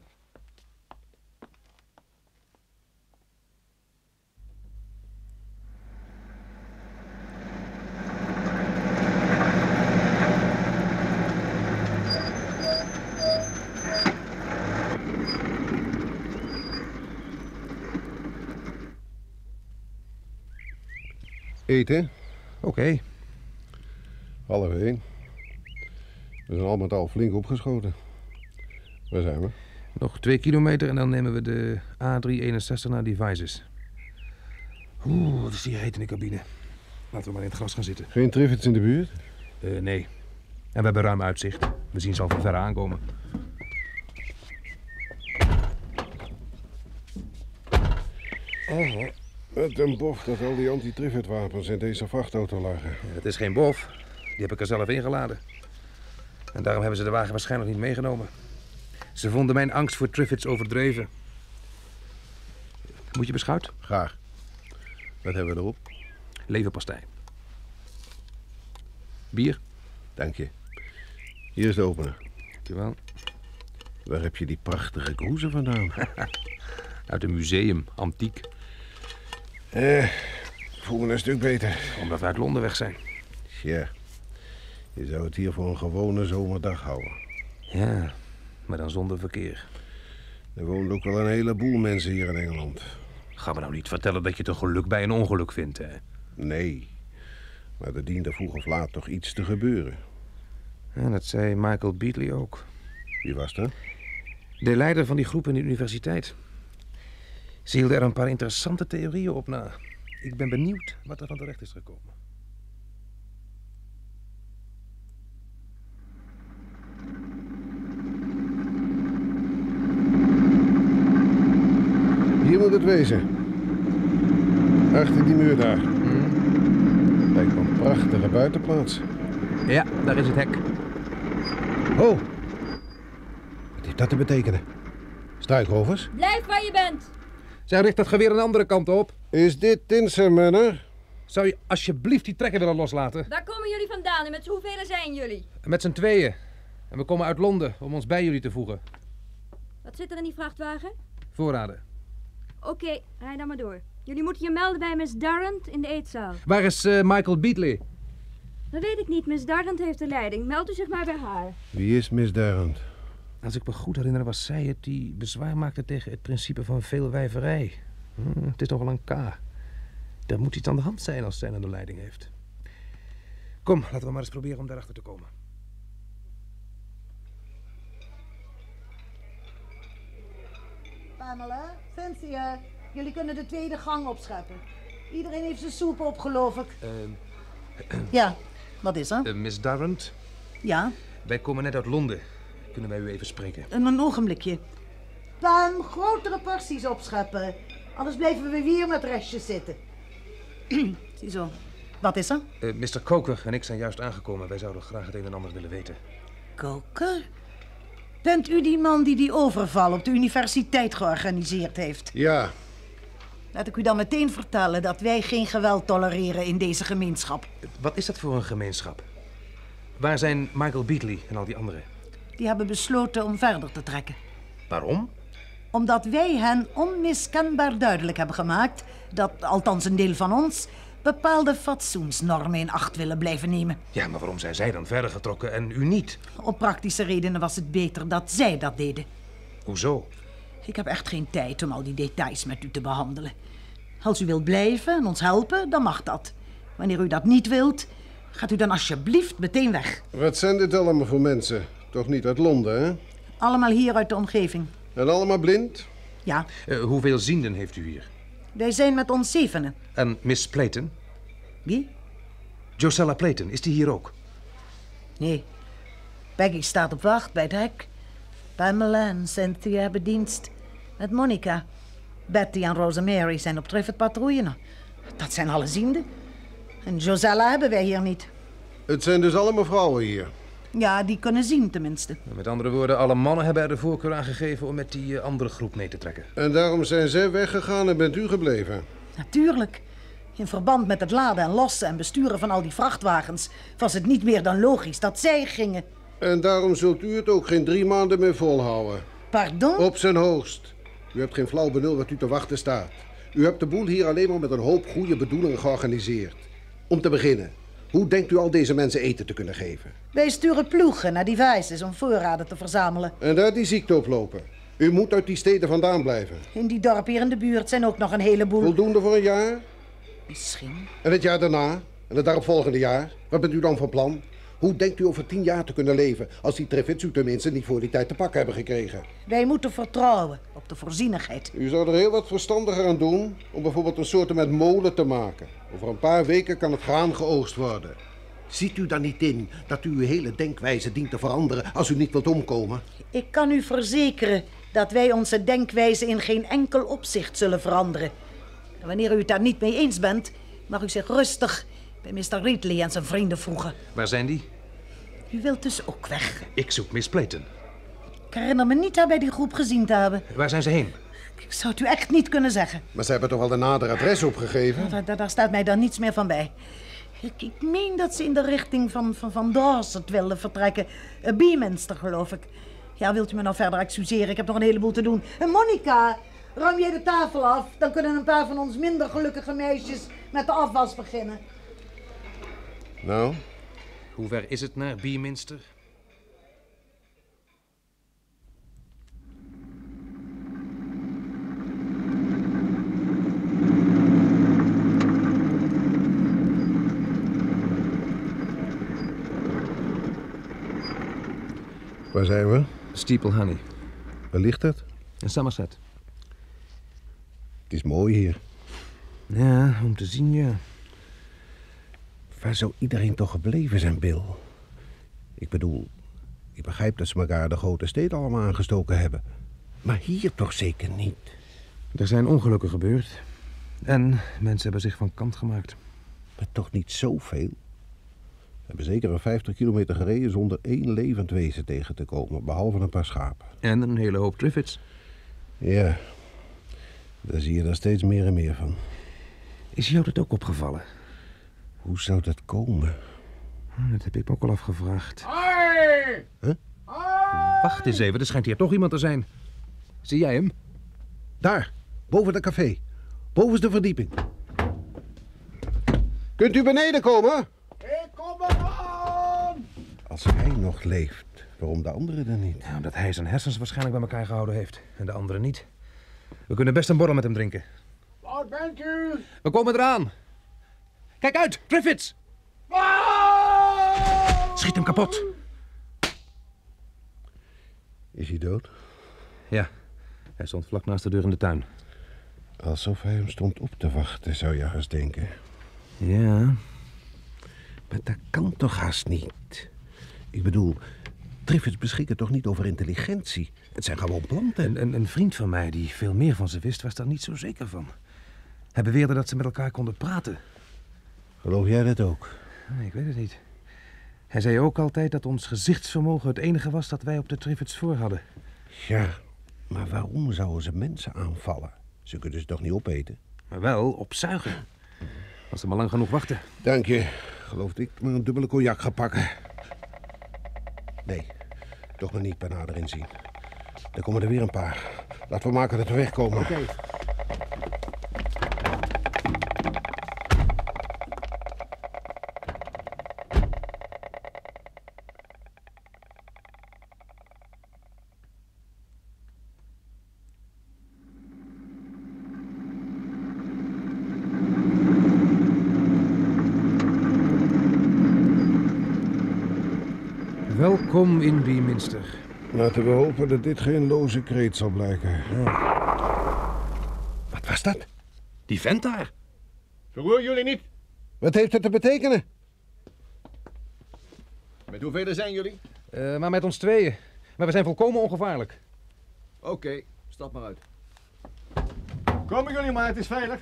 Eten? Oké. Okay. Half één. We zijn al met al flink opgeschoten. Waar zijn we? Nog twee kilometer en dan nemen we de A driehonderdeenenzestig naar Devices. Oeh, wat is die heet in de cabine. Laten we maar in het gras gaan zitten. Geen Triffids in de buurt? Uh, nee. En we hebben ruim uitzicht. We zien ze al van ver aankomen. Oh, wat een bof dat al die anti-Triffid-wapens in deze vrachtauto lagen. Ja, het is geen bof. Die heb ik er zelf ingeladen. En daarom hebben ze de wagen waarschijnlijk niet meegenomen. Ze vonden mijn angst voor Triffids overdreven. Moet je beschuit? Graag. Wat hebben we erop? Leverpastei. Bier? Dank je. Hier is de opener. Dankjewel. Waar heb je die prachtige kroezen vandaan? Uit een museum, antiek. Eh, ik voel me een stuk beter. Omdat we uit Londen weg zijn. Ja, je zou het hier voor een gewone zomerdag houden. Ja, maar dan zonder verkeer. Er wonen ook wel een heleboel mensen hier in Engeland. Ga me nou niet vertellen dat je het een geluk bij een ongeluk vindt, hè? Nee, maar er dient er vroeg of laat toch iets te gebeuren. Ja, dat zei Michael Beatley ook. Wie was dat? De leider van die groep in de universiteit. Ze hielden er een paar interessante theorieën op na. Ik ben benieuwd wat er van terecht is gekomen. Hier moet het wezen. Achter die muur daar. Hmm. Lijkt me een prachtige buitenplaats. Ja, daar is het hek. Oh, wat heeft dat te betekenen? Struikrovers? Blijf waar je bent. Zij richt dat geweer aan de andere kant op. Is dit Tinser Manor? Zou je alsjeblieft die trekker willen loslaten? Waar komen jullie vandaan en met z'n hoeveel zijn jullie? Met z'n tweeën. En we komen uit Londen om ons bij jullie te voegen. Wat zit er in die vrachtwagen? Voorraden. Oké, okay, rij dan maar door. Jullie moeten je melden bij Miss Durrant in de eetzaal. Waar is uh, Michael Beatley? Dat weet ik niet. Miss Durrant heeft de leiding. Meld u zich maar bij haar. Wie is Miss Durrant? Als ik me goed herinner was zij het die bezwaar maakte tegen het principe van veelwijverij. Hm, het is toch wel een K. Er moet iets aan de hand zijn als zij aan de leiding heeft. Kom, laten we maar eens proberen om daarachter te komen. Pamela, Cynthia, jullie kunnen de tweede gang opscheppen. Iedereen heeft zijn soep op, geloof ik. Uh, ja, wat is er? Uh, Miss Durrant? Ja? Wij komen net uit Londen. Kunnen wij u even spreken? Een, een ogenblikje. Pam, grotere porties opscheppen. Anders blijven we weer met restjes zitten. Ziezo. Wat is er? Uh, mister Coker en ik zijn juist aangekomen. Wij zouden graag het een en ander willen weten. Coker? Bent u die man die die overval op de universiteit georganiseerd heeft? Ja. Laat ik u dan meteen vertellen dat wij geen geweld tolereren in deze gemeenschap. Wat is dat voor een gemeenschap? Waar zijn Michael Beatley en al die anderen? Die hebben besloten om verder te trekken. Waarom? Omdat wij hen onmiskenbaar duidelijk hebben gemaakt dat, althans een deel van ons, bepaalde fatsoensnormen in acht willen blijven nemen. Ja, maar waarom zijn zij dan verder getrokken en u niet? Om praktische redenen was het beter dat zij dat deden. Hoezo? Ik heb echt geen tijd om al die details met u te behandelen. Als u wilt blijven en ons helpen, dan mag dat. Wanneer u dat niet wilt, gaat u dan alsjeblieft meteen weg. Wat zijn dit allemaal voor mensen? Toch niet uit Londen, hè? Allemaal hier uit de omgeving. En allemaal blind? Ja. Uh, hoeveel zienden heeft u hier? Wij zijn met ons zevenen. En Miss Playton? Wie? Josella Playton, is die hier ook? Nee. Peggy staat op wacht bij het hek. Pamela en Cynthia hebben dienst met Monica. Betty en Rosemary zijn op Triffid patrouille. Nou, dat zijn alle zienden. En Josella hebben wij hier niet. Het zijn dus allemaal vrouwen hier? Ja, die kunnen zien tenminste. Met andere woorden, alle mannen hebben er de voorkeur aan gegeven om met die uh, andere groep mee te trekken. En daarom zijn zij weggegaan en bent u gebleven? Natuurlijk. In verband met het laden en lossen en besturen van al die vrachtwagens was het niet meer dan logisch dat zij gingen. En daarom zult u het ook geen drie maanden meer volhouden? Pardon? Op zijn hoogst. U hebt geen flauw benul wat u te wachten staat. U hebt de boel hier alleen maar met een hoop goede bedoelingen georganiseerd. Om te beginnen, hoe denkt u al deze mensen eten te kunnen geven? Wij sturen ploegen naar devices om voorraden te verzamelen. En daar die ziekte oplopen. U moet uit die steden vandaan blijven. In die dorpen hier in de buurt zijn ook nog een heleboel. Voldoende voor een jaar? Misschien. En het jaar daarna? En het daaropvolgende jaar? Wat bent u dan van plan? Hoe denkt u over tien jaar te kunnen leven als die Triffids u tenminste niet voor die tijd te pakken hebben gekregen? Wij moeten vertrouwen op de voorzienigheid. U zou er heel wat verstandiger aan doen om bijvoorbeeld een soort met molen te maken. Over een paar weken kan het graan geoogst worden. Ziet u dan niet in dat u uw hele denkwijze dient te veranderen als u niet wilt omkomen? Ik kan u verzekeren dat wij onze denkwijze in geen enkel opzicht zullen veranderen. En wanneer u het daar niet mee eens bent, mag u zich rustig bij mister Ridley en zijn vrienden voegen. Waar zijn die? U wilt dus ook weg. Ik zoek Miss Playton. Ik herinner me niet haar bij die groep gezien te hebben. Waar zijn ze heen? Ik zou het u echt niet kunnen zeggen. Maar ze hebben toch wel de nader adres opgegeven? Daar, daar, daar staat mij dan niets meer van bij. Ik, ik meen dat ze in de richting van, van, van Dorset wilden vertrekken. Uh, Beaminster, geloof ik. Ja, wilt u me nou verder excuseren? Ik heb nog een heleboel te doen. En Monica, ruim jij de tafel af? Dan kunnen een paar van ons minder gelukkige meisjes met de afwas beginnen. Nou? Hoe ver is het naar Beaminster? Waar zijn we? Steeple Honey. Waar ligt dat? In Somerset. Het is mooi hier. Ja, om te zien, ja. Waar zou iedereen toch gebleven zijn, Bill? Ik bedoel, ik begrijp dat ze elkaar de grote steden allemaal aangestoken hebben. Maar hier toch zeker niet? Er zijn ongelukken gebeurd. En mensen hebben zich van kant gemaakt. Maar toch niet zoveel? We hebben zeker een vijftig kilometer gereden zonder één levend wezen tegen te komen, behalve een paar schapen. En een hele hoop Triffids. Ja, daar zie je er steeds meer en meer van. Is jou dat ook opgevallen? Hoe zou dat komen? Dat heb ik me ook al afgevraagd. Hoi! Huh? Wacht eens even, er schijnt hier toch iemand te zijn. Zie jij hem? Daar, boven het café. Bovenste verdieping. Kunt u beneden komen? Ik kom eraan! Als hij nog leeft, waarom de anderen dan niet? Ja, omdat hij zijn hersens waarschijnlijk bij elkaar gehouden heeft. En de anderen niet. We kunnen best een borrel met hem drinken. Waar bent u? We komen eraan. Kijk uit, Triffids! Schiet hem kapot. Is hij dood? Ja, hij stond vlak naast de deur in de tuin. Alsof hij hem stond op te wachten, zou je haast denken. Ja. Maar dat kan toch haast niet? Ik bedoel, Triffids beschikken toch niet over intelligentie? Het zijn gewoon planten. Een, een, een vriend van mij die veel meer van ze wist, was daar niet zo zeker van. Hij beweerde dat ze met elkaar konden praten. Geloof jij dat ook? Nee, ik weet het niet. Hij zei ook altijd dat ons gezichtsvermogen het enige was dat wij op de Triffids voor hadden. Ja, maar waarom zouden ze mensen aanvallen? Ze kunnen ze toch niet opeten? Maar wel opzuigen. Als ze maar lang genoeg wachten. Dank je. Geloof dat ik maar een dubbele cognac ga pakken. Nee, toch maar niet bij nader inzien. Er komen er weer een paar. Laten we maken dat we wegkomen. Oké. Welkom in Beaminster. Laten we hopen dat dit geen loze kreet zal blijken. Ja. Wat was dat? Die vent daar. Verroer jullie niet. Wat heeft het te betekenen? Met hoeveel zijn jullie? Uh, maar met ons tweeën. Maar we zijn volkomen ongevaarlijk. Oké, okay, stap maar uit. Komen jullie maar, het is veilig.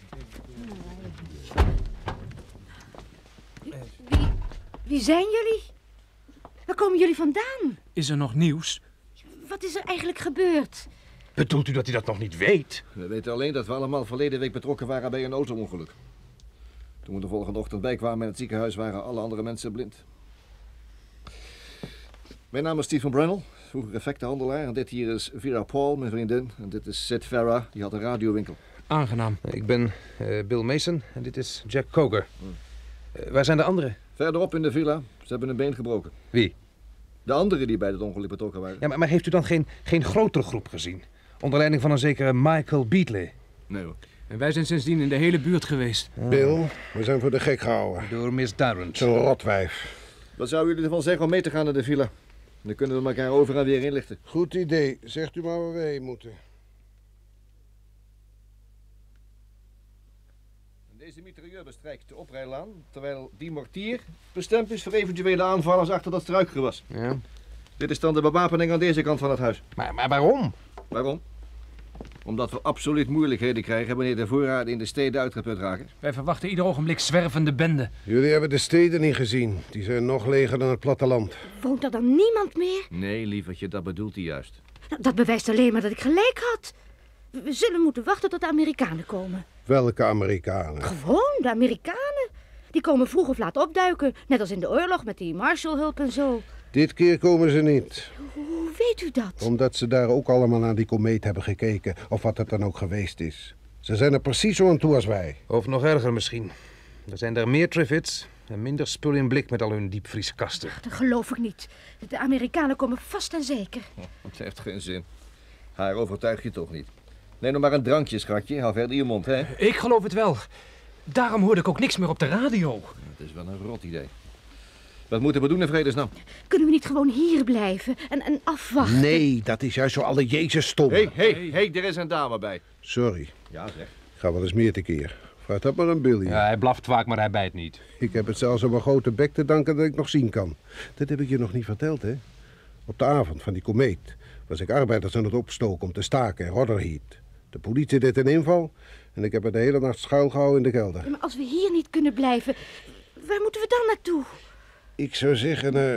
Wie, wie zijn jullie? Waar komen jullie vandaan? Is er nog nieuws? Wat is er eigenlijk gebeurd? Bedoelt u dat hij dat nog niet weet? We weten alleen dat we allemaal verleden week betrokken waren bij een auto-ongeluk. Toen we de volgende ochtend bijkwamen in het ziekenhuis waren alle andere mensen blind. Mijn naam is Stephen Brennell, vroeger effectenhandelaar. En dit hier is Vera Paul, mijn vriendin. En dit is Sid Farah, die had een radiowinkel. Aangenaam. Ik ben uh, Bill Mason en dit is Jack Coger. Hmm. Uh, waar zijn de anderen? Verderop in de villa. Ze hebben een been gebroken. Wie? De anderen die bij het ongeluk betrokken waren. Ja, maar, maar heeft u dan geen, geen grotere groep gezien? Onder leiding van een zekere Michael Beatley? Nee hoor. En wij zijn sindsdien in de hele buurt geweest. Ah. Bill, we zijn voor de gek gehouden. Door Miss Durrant. Zo'n rotwijf. Wat zouden jullie ervan zeggen om mee te gaan naar de villa? Dan kunnen we elkaar over en weer inlichten. Goed idee. Zegt u maar waar we heen moeten. Deze mitrailleur bestrijkt de oprijlaan, terwijl die mortier bestemd is voor eventuele aanvallers achter dat struikgewas. Ja. Dit is dan de bewapening aan deze kant van het huis. Maar, maar waarom? Waarom? Omdat we absoluut moeilijkheden krijgen wanneer de voorraden in de steden uitgeput raken. Wij verwachten ieder ogenblik zwervende benden. Jullie hebben de steden niet gezien. Die zijn nog leger dan het platteland. Woont er dan niemand meer? Nee, lievertje, dat bedoelt hij juist. Nou, dat bewijst alleen maar dat ik gelijk had. We zullen moeten wachten tot de Amerikanen komen. Welke Amerikanen? Gewoon, de Amerikanen. Die komen vroeg of laat opduiken. Net als in de oorlog met die Marshallhulp en zo. Dit keer komen ze niet. Hoe weet u dat? Omdat ze daar ook allemaal naar die komeet hebben gekeken, of wat het dan ook geweest is. Ze zijn er precies zo aan toe als wij. Of nog erger misschien. Er zijn er meer Triffids en minder spul in blik met al hun diepvrieskasten. Dat geloof ik niet. De Amerikanen komen vast en zeker. Het heeft geen zin. Haar overtuig je toch niet. Neem nog maar een drankje, schatje. Hou verder je mond, hè? Ik geloof het wel. Daarom hoorde ik ook niks meer op de radio. Het is wel een rot idee. Wat moeten we doen in vredesnaam? Kunnen we niet gewoon hier blijven en, en afwachten? Nee, dat is juist zo alle Jezus stom. Hé, hé, hé, er is een dame bij. Sorry. Ja, zeg. Ik ga wel eens meer tekeer. Vraag dat maar een Billy. Ja, hij blaft vaak, maar hij bijt niet. Ik heb het zelfs aan mijn grote bek te danken dat ik nog zien kan. Dat heb ik je nog niet verteld, hè? Op de avond van die komeet was ik arbeiders aan het opstoken om te staken in Rotherhithe. De politie deed een inval en ik heb er de hele nacht schuil gehouden in de kelder. Maar als we hier niet kunnen blijven, waar moeten we dan naartoe? Ik zou zeggen, uh,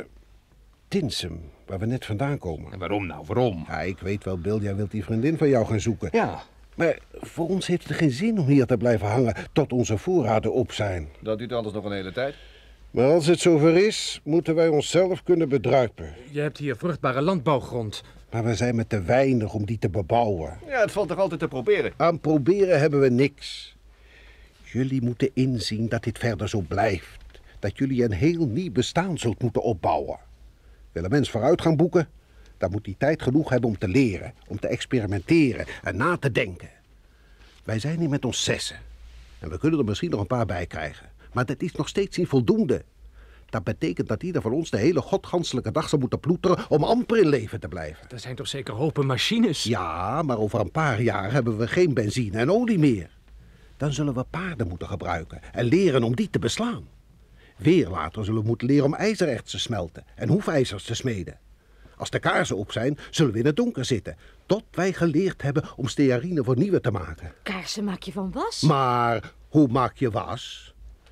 Tinsum, waar we net vandaan komen. En waarom nou, waarom? Ja, ik weet wel, Bill, jij wilt die vriendin van jou gaan zoeken. Ja. Maar voor ons heeft het geen zin om hier te blijven hangen tot onze voorraden op zijn. Dat duurt anders nog een hele tijd. Maar als het zover is, moeten wij onszelf kunnen bedruipen. Je hebt hier vruchtbare landbouwgrond. Maar we zijn met te weinig om die te bebouwen. Ja, het valt toch altijd te proberen? Aan proberen hebben we niks. Jullie moeten inzien dat dit verder zo blijft. Dat jullie een heel nieuw bestaan zult moeten opbouwen. Wil een mens vooruitgang boeken, dan moet hij tijd genoeg hebben om te leren, om te experimenteren en na te denken. Wij zijn hier met ons zessen. En we kunnen er misschien nog een paar bij krijgen. Maar dat is nog steeds niet voldoende. Dat betekent dat ieder van ons de hele godganselijke dag zou moeten ploeteren om amper in leven te blijven. Er zijn toch zeker hopen machines? Ja, maar over een paar jaar hebben we geen benzine en olie meer. Dan zullen we paarden moeten gebruiken en leren om die te beslaan. Weer later zullen we moeten leren om ijzererts te smelten en hoefijzers te smeden. Als de kaarsen op zijn, zullen we in het donker zitten. Tot wij geleerd hebben om stearine voor nieuwe te maken. Kaarsen maak je van was? Maar hoe maak je was?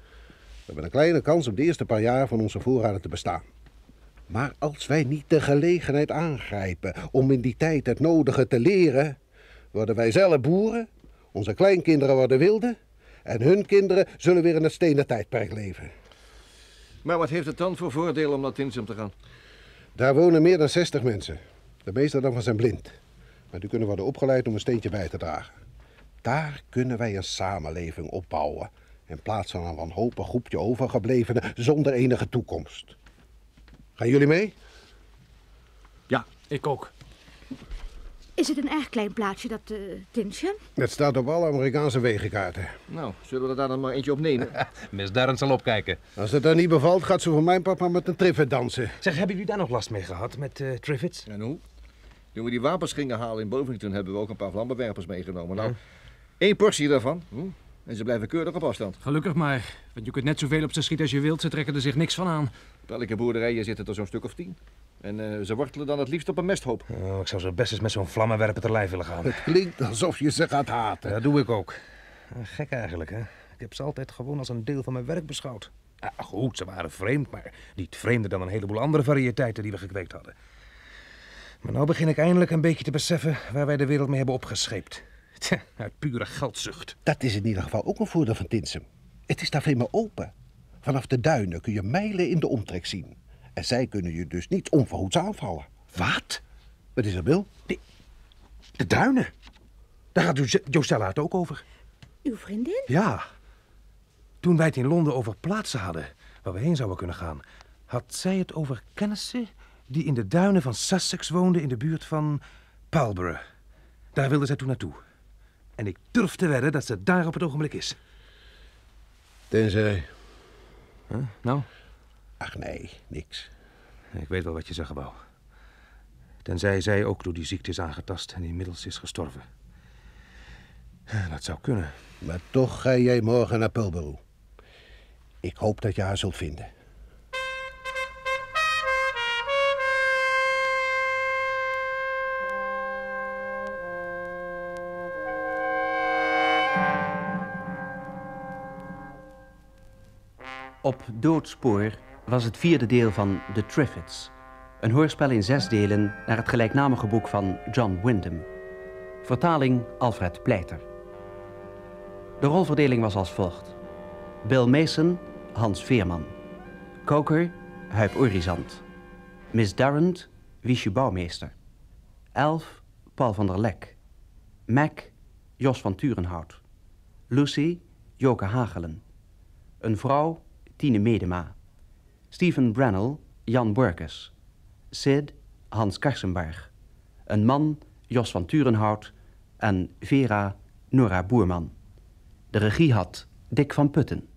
We hebben een kleine kans om de eerste paar jaar van onze voorraden te bestaan. Maar als wij niet de gelegenheid aangrijpen om in die tijd het nodige te leren, worden wij zelf boeren, onze kleinkinderen worden wilden en hun kinderen zullen weer in het stenen tijdperk leven. Maar wat heeft het dan voor voordeel om naar Tinsum te gaan? Daar wonen meer dan zestig mensen. De meeste daarvan zijn blind. Maar die kunnen worden opgeleid om een steentje bij te dragen. Daar kunnen wij een samenleving opbouwen. In plaats van een wanhopig groepje overgeblevenen zonder enige toekomst. Gaan jullie mee? Ja, ik ook. Is het een erg klein plaatsje, dat uh, Tinsum? Het staat op alle Amerikaanse wegenkaarten. Nou, zullen we er daar dan maar eentje op nemen? Miss Darren zal opkijken. Als het daar niet bevalt, gaat ze voor mijn papa met een Triffids dansen. Zeg, hebben jullie daar nog last mee gehad met uh, Triffids? En hoe? Toen we die wapens gingen halen in Bovington hebben we ook een paar vlammenwerpers meegenomen. Nou, één portie daarvan. Hm? En ze blijven keurig op afstand. Gelukkig maar, want je kunt net zoveel op ze schieten als je wilt. Ze trekken er zich niks van aan. Op elke boerderij zitten er zo'n stuk of tien. En uh, ze wortelen dan het liefst op een mesthoop. Oh, ik zou zo best eens met zo'n vlammenwerper ter lijf willen gaan. Het klinkt alsof je ze gaat haten. Ja, dat doe ik ook. Gek eigenlijk, hè. Ik heb ze altijd gewoon als een deel van mijn werk beschouwd. Ja, goed, ze waren vreemd, maar niet vreemder dan een heleboel andere variëteiten die we gekweekt hadden. Maar nou begin ik eindelijk een beetje te beseffen waar wij de wereld mee hebben opgescheept. Tja, uit pure geldzucht. Dat is in ieder geval ook een voordeel van Tinsum. Het is daar veel meer open. Vanaf de duinen kun je mijlen in de omtrek zien. En zij kunnen je dus niet onverhoeds aanvallen. Wat? Wat is er, Bill? De, de duinen? Daar gaat jo Josella het ook over. Uw vriendin? Ja. Toen wij het in Londen over plaatsen hadden waar we heen zouden kunnen gaan, had zij het over kennissen die in de duinen van Sussex woonden in de buurt van Palborough. Daar wilde zij toen naartoe. En ik durf te wedden dat ze daar op het ogenblik is. Tenzij... Huh? Nou? Ach nee, niks. Ik weet wel wat je zeggen wou. Tenzij zij ook door die ziekte is aangetast en inmiddels is gestorven. Dat zou kunnen. Maar toch ga jij morgen naar Palborough. Ik hoop dat je haar zult vinden. Op Doodspoor was het vierde deel van The Triffids. Een hoorspel in zes delen naar het gelijknamige boek van John Wyndham. Vertaling Alfred Pleiter. De rolverdeling was als volgt. Bill Mason, Hans Veerman. Coker, Huip Orizant. Miss Darrant, Wiesje Bouwmeester. elf, Paul van der Lek. Mac, Jos van Turenhout. Lucy, Joke Hagelen. Een vrouw, Tine Medema. Stephen Brannell, Jan Borkes. Sid, Hans Karsenberg. Een man, Jos van Turenhout. En Vera, Nora Boerman. De regie had Dick van Putten.